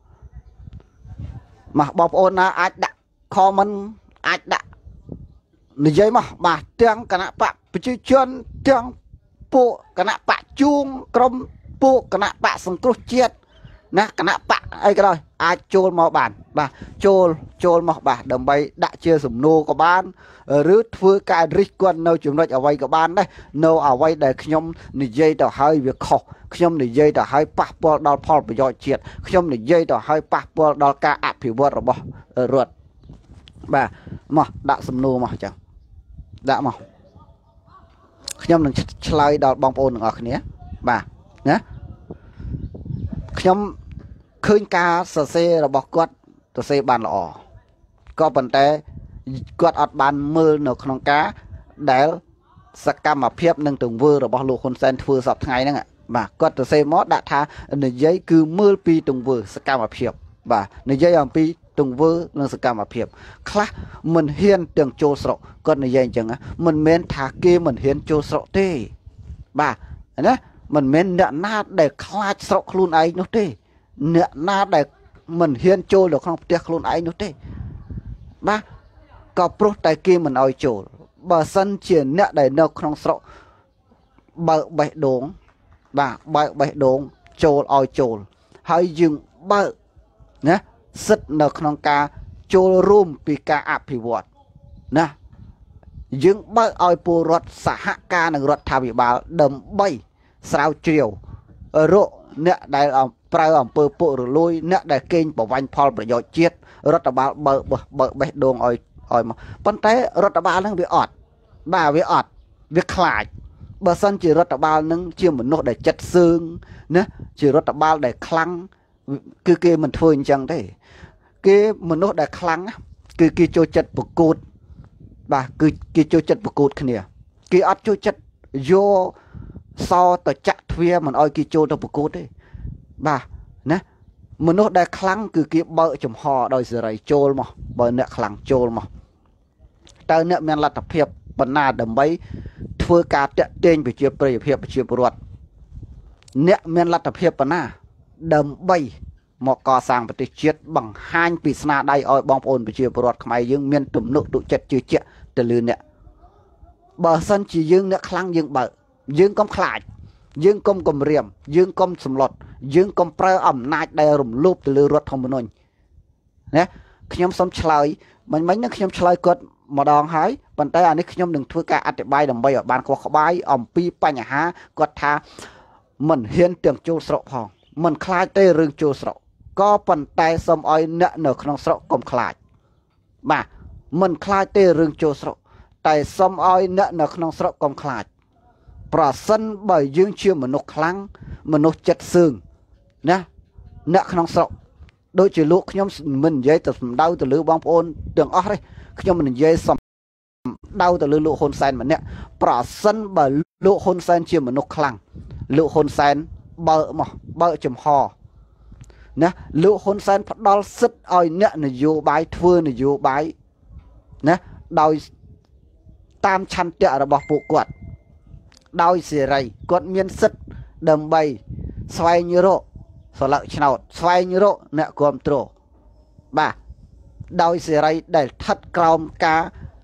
មកបងប្អូនណាអាចដាក់ comment អាចដាក់និយាយមកបាទទាំងគណៈបកប្រជាជនទាំងពួកគណៈបកជួងក្រុមពួកគណៈបកសង្គ្រោះជាតិណាគណៈបកអីក៏ដោយអាចចូលមកបានបាទចូលចូលមកបាទដើម្បីដាក់ជាសំណួរក៏បានឬធ្វើការរិះគន់នៅចំណុចអ្វីក៏បានដែរនៅអ្វីដែលខ្ញុំនិយាយទៅហើយវាខុសខ្ញុំនិយាយទៅហើយប៉ះពាល់ដល់ផលប្រយោជន៍ជាតិខ្ញុំនិយាយទៅហើយប៉ះពាល់ដល់ការអភិវឌ្ឍរបស់រដ្ឋបាទមកដាក់សំណួរមកចឹងដាក់មកខ្ញុំនឹងឆ្លើយដល់បងប្អូនទាំងអស់គ្នាបាទណាខ្ញុំឃើញការសរសេររបស់គាត់សរសេរបានល្អក៏ប៉ុន្តែគាត់អត់បានមើលនៅក្នុងការដែលសកម្មភាពនិងទង្វើរបស់លោកហ៊ុនសែនធ្វើសពថ្ងៃហ្នឹងបាទគាត់សរសេរមកដាក់ថានិយាយគឺមើលពីទង្វើសកម្មភាពបាទនិយាយអំពីទង្វើនិងសកម្មភាពខ្លះមិនហ៊ានទាំងចូលស្រុកគាត់និយាយអញ្ចឹងមិនមែនថាគេមិនហ៊ានចូលស្រុកទេបាទណាមិនមែនអ្នកណាដែលខ្លាចស្រុកខ្លួនឯងនោះទេអ្នកណាដែលមិនហ៊ានចូលទៅក្នុងផ្ទះខ្លួនឯងនោះទេបាទក៏ព្រោះតែគេមិនអោយចូលបើសិនជាអ្នកដែលនៅក្នុងស្រុកបើកបេះដូងបាទបើកបេះដូងចូលអោយចូលហើយយើងបើកណាសិទ្ធនៅក្នុងការចូលរួមពីការអភិវឌ្ឍណាយើងបើកឲ្យពលរដ្ឋសហការនឹងរដ្ឋាភិបាលដើម្បីស្រាវជ្រាវរកអ្នកដែលប្រើអំពើពុករលួយអ្នកដែលកេងប្រវ័ញ្ចផលប្រយោជន៍ជាតិរដ្ឋបាលបើកបើកបេះដូងឲ្យឲ្យមកប៉ុន្តែរដ្ឋបាលនឹងវាអត់បាទវាអត់វាខ្លាចបើសិនជារដ្ឋបាលនឹងជាមនុស្សដែលចិត្តសើងណាជារដ្ឋបាលដែលខ្លាំងគឺគេមិនធ្វើអញ្ចឹងទេគេមនុស្សដែលខ្លាំងគឺគេចូលចិត្តប្រកួតបាទគឺគេចូលចិត្តប្រកួតគ្នាគេអត់ចូលចិត្តយកសតចៈទ្វាមិនអោយគេចូលទៅប្រកួតទេបាទណាមនុស្សដែលខ្លាំងគឺគេបើកចំហដោយសេរីចូលមកបើអ្នកខ្លាំងចូលមកតើអ្នកមានលទ្ធភាពបណ្ណាដើម្បីធ្វើការតាក់ទាញប្រជាប្រិយភាពប្រជាពលរដ្ឋអ្នកមានលទ្ធភាពបណ្ណាដើម្បីមកកសាងប្រទេសជាតិបង្ហាញពីស្នាដៃឲ្យបងប្អូនប្រជាពលរដ្ឋខ្មែរយើងមានទំនុកទុកចិត្តជឿជាក់ទៅលើអ្នកបើសិនជាយើងអ្នកខ្លាំងយើងបើកយើងកុំខ្លាចយើងកុំគំរាមយើងកុំសម្លុតយើងកុំប្រើអំណាចដែលរំលោភទៅលើរដ្ឋធម្មនុញ្ញណាខ្ញុំសូមឆ្លើយមិញមិញហ្នឹងខ្ញុំឆ្លើយគាត់ម្ដងហើយប៉ុន្តែអានេះខ្ញុំនឹងធ្វើការអធិប្បាយដើម្បីឲ្យបានខ្វះក្បាយអំពីបញ្ហាគាត់ថាមិនហ៊ានទាំងចូលស្រុកផងមិនខ្លាចទេរឿងចូលស្រុកក៏ប៉ុន្តែសូមឲ្យអ្នកនៅក្នុងស្រុកកុំខ្លាចបាទមិនខ្លាចទេរឿងចូលស្រុកតែសូមឲ្យអ្នកនៅក្នុងស្រុកកុំខ្លាចប្រសិនបើយើងជាមនុស្សខ្លាំងមនុស្សចិត្តសឿងណាអ្នកក្នុងស្រុកដូចជាលោកខ្ញុំមិននិយាយទៅសំដៅទៅលើបងប្អូនទាំងអស់ទេខ្ញុំមិននិយាយសំដៅទៅលើលោកហ៊ុនសែនម្នាក់ប្រសិនបើលោកហ៊ុនសែនជាមនុស្សខ្លាំងលោកហ៊ុនសែនបើកមកបើកចំហណាលោកហ៊ុនសែនផ្ដល់សិទ្ធឲ្យអ្នកនយោបាយធ្វើនយោបាយណាដោយតាមឆន្ទៈរបស់ពួកគាត់ដោយសេរីគាត់មានសិទ្ធដើម្បីស្វែងរកស្លឹកឆ្នោតស្វែងរកអ្នកគ្រប់គ្រងបាទដោយសេរីដែលស្ថិតក្រោមការ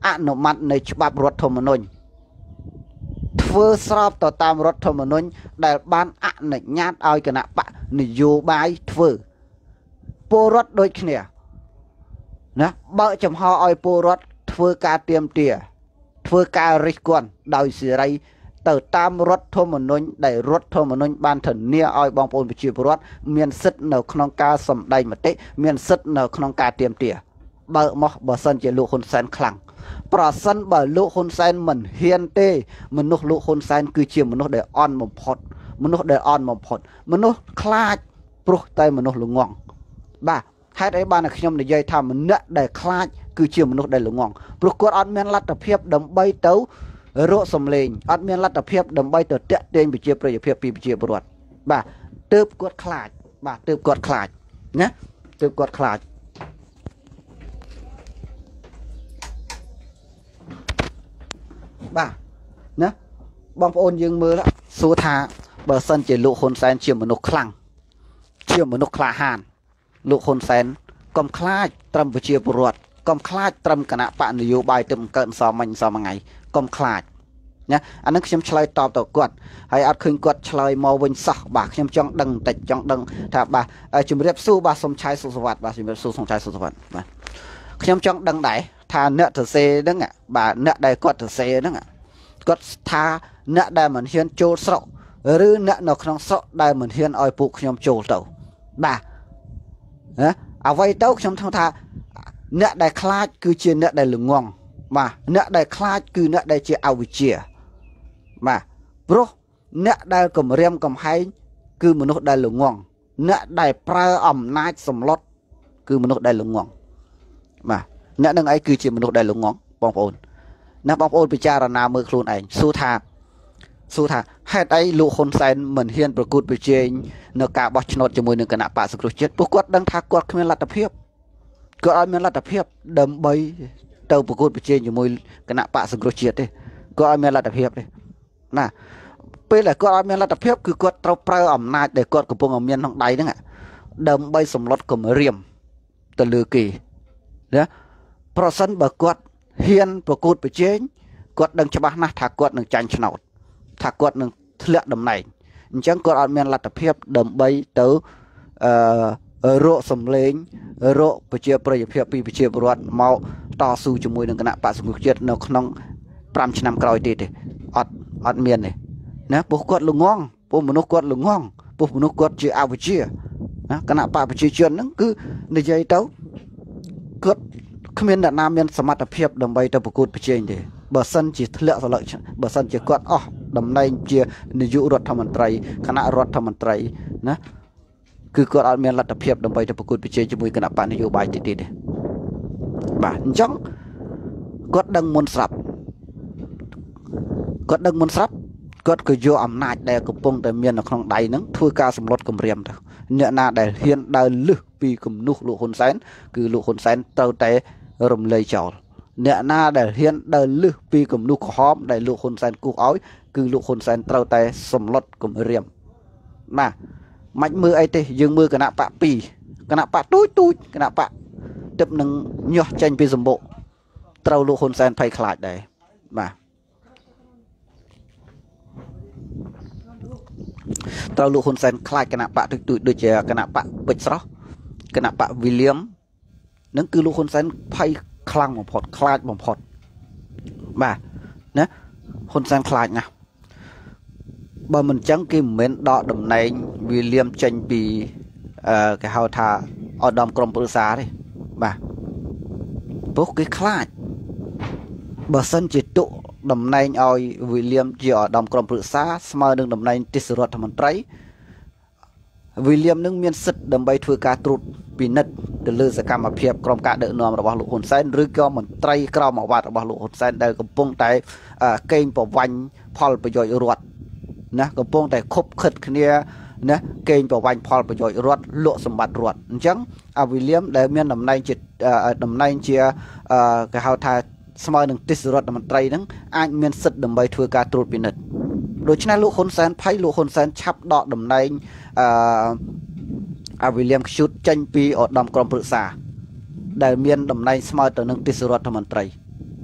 អនុម័តនៃច្បាប់រដ្ឋធម្មនុញ្ញធ្វើស្របទៅតាមរដ្ឋធម្មនុញ្ញដែលបានអនុញ្ញាតឲ្យគណៈបកនយោបាយធ្វើពលរដ្ឋដូចគ្នាណាបើកចំហឲ្យពលរដ្ឋធ្វើការទៀមទាធ្វើការរិះគន់ដោយសេរីទៅតាមរដ្ឋធម្មនុញ្ញដែលរដ្ឋធម្មនុញ្ញបានធានាឲ្យបងប្អូនប្រជាពលរដ្ឋមានសិទ្ធិនៅក្នុងការសម្ដែងមតិមានសិទ្ធិនៅក្នុងការទៀមទាបើកមកបើសិនជាលោកហ៊ុនសែនខ្លាំងប្រសិនបើលោកហ៊ុនសែនមិនហ៊ានទេមនុស្សលោកហ៊ុនសែនគឺជាមនុស្សដែលអន់បំផុតមនុស្សដែលអន់បំផុតមនុស្សខ្លាចព្រោះតែមនុស្សល្ងងបាទហេតុអីបានតែខ្ញុំនិយាយថាម្នាក់ដែលខ្លាចគឺជាមនុស្សដែលល្ងងព្រោះគាត់អត់មានលទ្ធភាពដើម្បីទៅរកសម្លេងអត់មានលទ្ធភាពដើម្បីទៅតាក់ទាញប្រជាប្រិយភាពពីប្រជាពលរដ្ឋបាទទើបគាត់ខ្លាចបាទទើបគាត់ខ្លាចណាទើបគាត់ខ្លាចបាទណាបងប្អូនយើងមើលសួរថាបើសិនជាលោកហ៊ុនសែនជាមនុស្សខ្លាំងជាមនុស្សក្លាហានលោកហ៊ុនសែនកុំខ្លាចត្រឹមប្រជាពលរដ្ឋកុំខ្លាចត្រឹមគណៈបកនយោបាយទៅបង្កើតសមាញ់សមួយថ្ងៃកុំខ្លាចណាអានឹងខ្ញុំឆ្លើយតបទៅគាត់ហើយអត់ឃើញគាត់ឆ្លើយមកវិញសោះបាទខ្ញុំចង់ដឹងបន្តិចចង់ដឹងថាបាទជំរាបសួរបាទសុំឆៃសុសវត្តបាទជំរាបសួរសុំឆៃសុសវត្តបាទខ្ញុំចង់ដឹងដែរថាអ្នកទៅសេហ្នឹងបាទអ្នកដែលគាត់ទៅសេហ្នឹងគាត់ថាអ្នកដែលមិនហ៊ានចូលស្រុកឬអ្នកនៅក្នុងស្រុកដែលមិនហ៊ានឲ្យពួកខ្ញុំចូលទៅបាទណាអ្វីទៅខ្ញុំថងថាអ្នកដែលខ្លាចគឺជាអ្នកដែលល្ងងបាទអ្នកដែលខ្លាចគឺអ្នកដែលជាអវិជ្ជាបាទព្រោះអ្នកដែលគំរាមកំហែងគឺមនុស្សដែលល្ងងអ្នកដែលប្រើអំណាចសម្លុតគឺមនុស្សដែលល្ងងបាទអ្នកនឹងឯងគឺជាមនុស្សដែលល្ងងបងប្អូនណាបងប្អូនពិចារណាមើលខ្លួនឯងសួរថាសួរថាហេតុអីលោកហ៊ុនសែនមិនហ៊ានប្រកួតប្រជែងនៅការបោះឆ្នោតជាមួយនឹងគណៈបក្សសង្គ្រោះជាតិព្រោះគាត់ដឹងថាគាត់គ្មានលទ្ធភាពគាត់អត់មានលទ្ធភាពដើម្បីទៅប្រកួតប្រជែងជាមួយគណៈបក្សសង្គ្រោះជាតិទេគាត់អត់មានលទ្ធភាពទេណាពេលដែលគាត់អត់មានលទ្ធភាពគឺគាត់ត្រូវប្រើអំណាចដែលគាត់កំពុងមានក្នុងដៃហ្នឹងដើម្បីសម្លុតគំរាមទៅលើគេណាប្រសិនបើគាត់ហ៊ានប្រកួតប្រជែងគាត់ដឹងច្បាស់ណាស់ថាគាត់នឹងចាញ់ឆ្នោតថាគាត់នឹងធ្លាក់តំណែងអញ្ចឹងគាត់អត់មានលទ្ធភាពដើម្បីទៅអឺរកសម្លេងរកប្រជាប្រិយភាពពីប្រជាពលរដ្ឋមកតស៊ូជាមួយនឹងគណៈបក្សសង្គ្រោះជាតិនៅក្នុង5ឆ្នាំក្រោយទៀតទេអត់អត់មានទេណាពួកគាត់ល្ងងពួកមនុស្សគាត់ល្ងងពួកមនុស្សគាត់ជាអវិជ្ជាណាគណៈបកប្រជាជនហ្នឹងគឺនិយាយទៅគាត់គ្មានអ្នកណាមានសមត្ថភាពដើម្បីទៅប្រកួតប្រជែងទេបើសិនជាធ្លាក់សន្លឹកបើសិនជាគាត់អស់តំណែងជានាយករដ្ឋមន្ត្រីគណៈរដ្ឋមន្ត្រីណាគឺគាត់អត់មានលទ្ធភាពដើម្បីទៅប្រកួតប្រជែងជាមួយគណៈបកនយោបាយទៀតទេបាទអញ្ចឹងគាត់ដឹងមុនស្រាប់គាត់ដឹងមុនស្រាប់គាត់ក៏យកអំណាចដែលកំពុងតែមាននៅក្នុងដៃហ្នឹងធ្វើការសម្លុតគំរាមទៅអ្នកណាដែលហ៊ានដើរលឹះពីគំនុះលោកហ៊ុនសែនគឺលោកហ៊ុនសែនត្រូវតែរំលែកចោលអ្នកណាដែលហ៊ានដើរលឹះពីគំនុះក្រហមដែលលោកហ៊ុនសែនគូសឲ្យគឺលោកហ៊ុនសែនត្រូវតែសម្លុតគំរាមបាទមិនមើលអីទេយើងមើលគណៈបកពីរគណៈបកទូចទូចគណៈបកទឹកនឹងញាស់ចេញពីសម្បុកត្រូវលោកហ៊ុនសែនភ័យខ្លាចដែរបាទត្រូវលោកហ៊ុនសែនខ្លាចគណៈបកទូចទូចដូចជាគណៈបកពេជ្រស្រស់គណៈបកវីលៀមនឹងគឺលោកហ៊ុនសែនភ័យខ្លាំងបំផុតខ្លាចបំផុតបាទណាហ៊ុនសែនខ្លាចណាស់បើមិនចឹងគេមិនមែនដកតំណែងវីលៀមចេញពីអឺគេហៅថាឧត្តមក្រុមប្រឹក្សាទេបាទព្រោះគេខ្លាចបើសិនជាទុកតំណែងឲ្យវីលៀមជាឧត្តមក្រុមប្រឹក្សាស្មើនឹងតំណែងទេសរដ្ឋមន្ត្រីវីលៀមនឹងមានសិទ្ធិដើម្បីធ្វើការត្រួតពិនិត្យទៅលើសកម្មភាពក្រុមការដឹកនាំរបស់លោកហ៊ុនសែនឬក៏មន្ត្រីក្រមអាវ៉ាត់របស់លោកហ៊ុនសែនដែលកំពុងតែកេងប្រវ័ញ្ចផលប្រយោជន៍រដ្ឋណាកំពុងតែខុបខិតគ្នាណាកេងប្រវ័ញ្ចផលប្រយោជន៍រដ្ឋលក់សម្បត្តិរដ្ឋអញ្ចឹងអាវីលៀមដែលមានតំណែងជាតំណែងជាគេហៅថាស្មើនឹងទេសរដ្ឋមន្ត្រីហ្នឹងអាចមានសិទ្ធិដើម្បីធ្វើការត្រួតពិនិត្យដូច្នេះលោកហ៊ុនសែនភ័យលោកហ៊ុនសែនឆាប់ដកតំណែងអឺអាវីលៀមខ្ជូតចេញពីឧត្តមក្រុមប្រឹក្សាដែលមានតំណែងស្មើទៅនឹងទេសរដ្ឋមន្ត្រី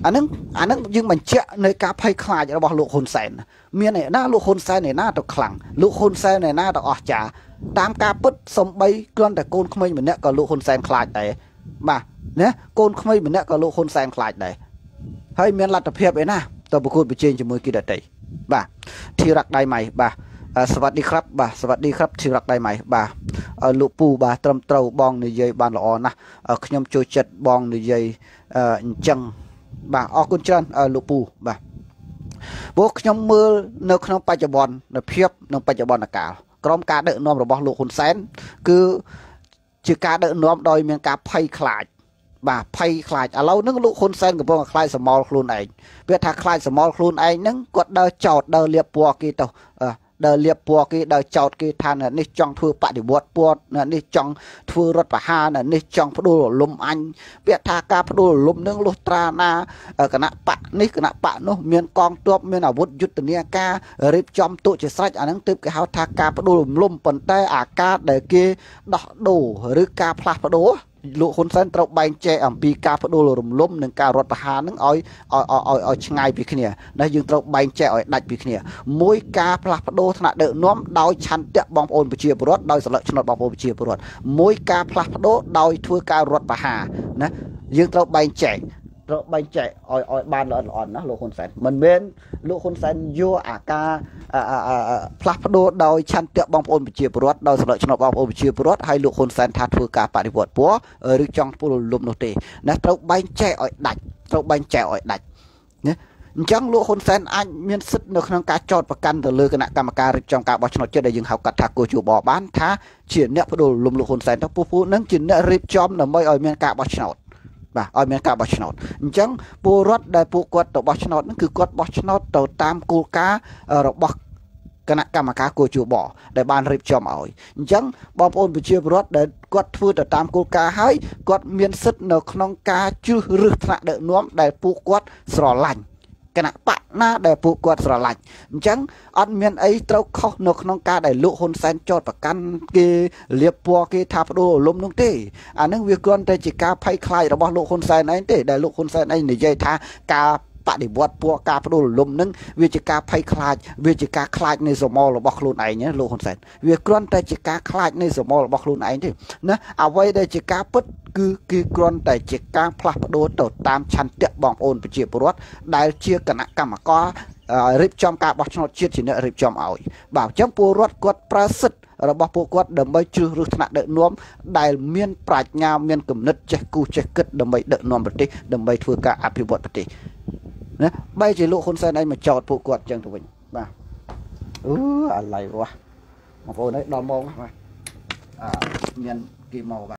อันนั้นอันนั้นยังมันเจาะในการให้คลายระบบลูกคนแสนเมียเนี่ยหน้าลูกคนแสนเนี่ยหน้าตกขลังลูกคนแสนเนี่ยหน้าตกออกจ่าตามการปุ๊บสมใบกลอนแต่โกนขมิ้นเหมือนเนี้ยก็ลูกคนแสนคลายแต่มาเนี่ยโกนขมิ้นเหมือนเนี้ยก็ลูกคนแสนคลายแต่ให้เมียนรัตเพียบเลยนะตัวบุคคลไปเจนจมูกกี่เด็ดบ่าที่รักได้ไหมบ่าสวัสดีครับบ่าสวัสดีครับที่รักได้ไหมบ่าลูกปูบ่าตรมเต้าบองในยัยบานละอ่อนนะขยมโจจัดบองในยัยจังบ่าออกกุญแจลูกปูบ่าพวกขยมมือในขนมปัจจุบันในเพียบในปัจจุบันอากาศกรมการเดินน้อมระบบลูกคนแสนคือจือการเดินน้อมโดยมีการไพ่คลายบ่าไพ่คลายเรานึกลูกคนแสนกับพวกคลายสมอลคลูนเองเพื่อถ้าคลายสมอลคลูนเองนึกกดเดินจอดเดินเรียบปัวกี่ตัวเดินเรียบปัวกี่เดินจอดกี่ทานนี่จังทัวปฏิบัติปวดนี่จังทัวรถประหารนี่จังพดูลมอันเพื่อถ้าการพดูลมนึกลูกตรานาคณะปะนี่คณะปะนู้เมียนกองตัวเมียนอาวุธยุทธเนียการีบจอมตุจิตสัจอันนั้นตึบกับเขาถ้าการพดูลมลมปนใต้อากาศเด็กกี่ดอกดูหรือการพลาดพดูลูกคนเส้นตรกใบแจอัมพีกาพดูลมล้มหนึ่งการรถประหารนึงอ้อยอ้อยอ้อยอ้อยช่างปีขเนี่ยนะยังตรกใบแจอ้อยดัดปีขเนี่ยมวยกาพลาพดูถนัดเดินน้อมดาวชันเตะบองโอนไปเชียร์ปรดดาวสลักชนดบองโอนไปเชียร์ปรดมวยกาพลาพดูดาวทัวการรถประหารนะยังตรกใบแจตรกใบแจอ้อยอ้อยบานอ่อนๆนะลูกคนเส้นมันเป็นลูกคนเส้นยัวอากาพลาพดูดาวชันเตะบองโอนไปเชียร์ปรดดาวสลักชนดบองโอนไปเชียร์ปรดให้ลูกคนเส้นทัดทัวการปฏิบัติปัวหรือจังพูดลมโนเตนะตรกใบแจอ้อยดัดตรกใบแจอ้อยดัดเนี่ยจังลูกคนแสนอันมีสิทธิ์ในขณะการจอดประกันแต่เลยคณะกรรมการจองการบอชนอตเจได้ยังเขากัดทักกูจูบอบ้านท้าเฉียนเนี่ยพอดูลมลูกคนแสนทั้งผู้ผู้นั่งจินเนี่ยรีบจอมเนี่ยไม่เอาเมียนกาบอชนอตบ่าเอาเมียนกาบอชนอตจังปูรถได้ปูกวดตัวบอชนอตนั่นคือกวดบอชนอตตัวตามกูกาเราบอกคณะกรรมการกูจูบอได้บ้านรีบจอมเอาจังบอมโอนไปเชียร์รถได้กวดพูดแต่ตามกูกาให้กวดมีสิทธิ์ในขณะการจื้อรึถนัดเดินน้อมได้ปูกวดสระลันขณะปะหน้าได้ผูกกวดสลัดจังอันเมียนไอเต้าเข้านกน้องกาได้ลุคนแสนจอดประกันเกเลียบปัวเกทับดูลมนุ่งเตอันนั้นวิกรแต่จิกาไพ่คลายระบอบลุคนแสนไอเตได้ลุคนแสนไอในใจท่ากาปฏิบัติปัวกาพดูลมนึงวิจิกาไพ่คลายวิจิกาคลายในสมอลระบบคลูนไอเนี่ยลุคนแสนวิกรแต่จิกาคลายในสมอลระบบคลูนไอนี่นะเอาไว้ได้จิกาปุ๊คือคือกรอนแต่จิกาพลัดโดนต่อตามชันเตะบองโอนไปเจียบรถได้เชียร์คณะกรรมการรีบจอมการบอชนอตเชียร์จีเนรีบจอมเอาบ่าวจังปูรถกวดประสิทธิ์ระบบปูกวดดำใบจื้อรุถนัดเดินน้อมได้เมียนปราชญาเมียนกำนัดเจกูเจกิดดำใบเดินน้อมปฏิดำใบทัวการอภิวัตปฏินะใบจีลูกคนแสนไอมาจอดปูกวดจังตัวเองบ่าเอออะไรวะมาโอนได้ดอมมองมาเมียนกี่โมง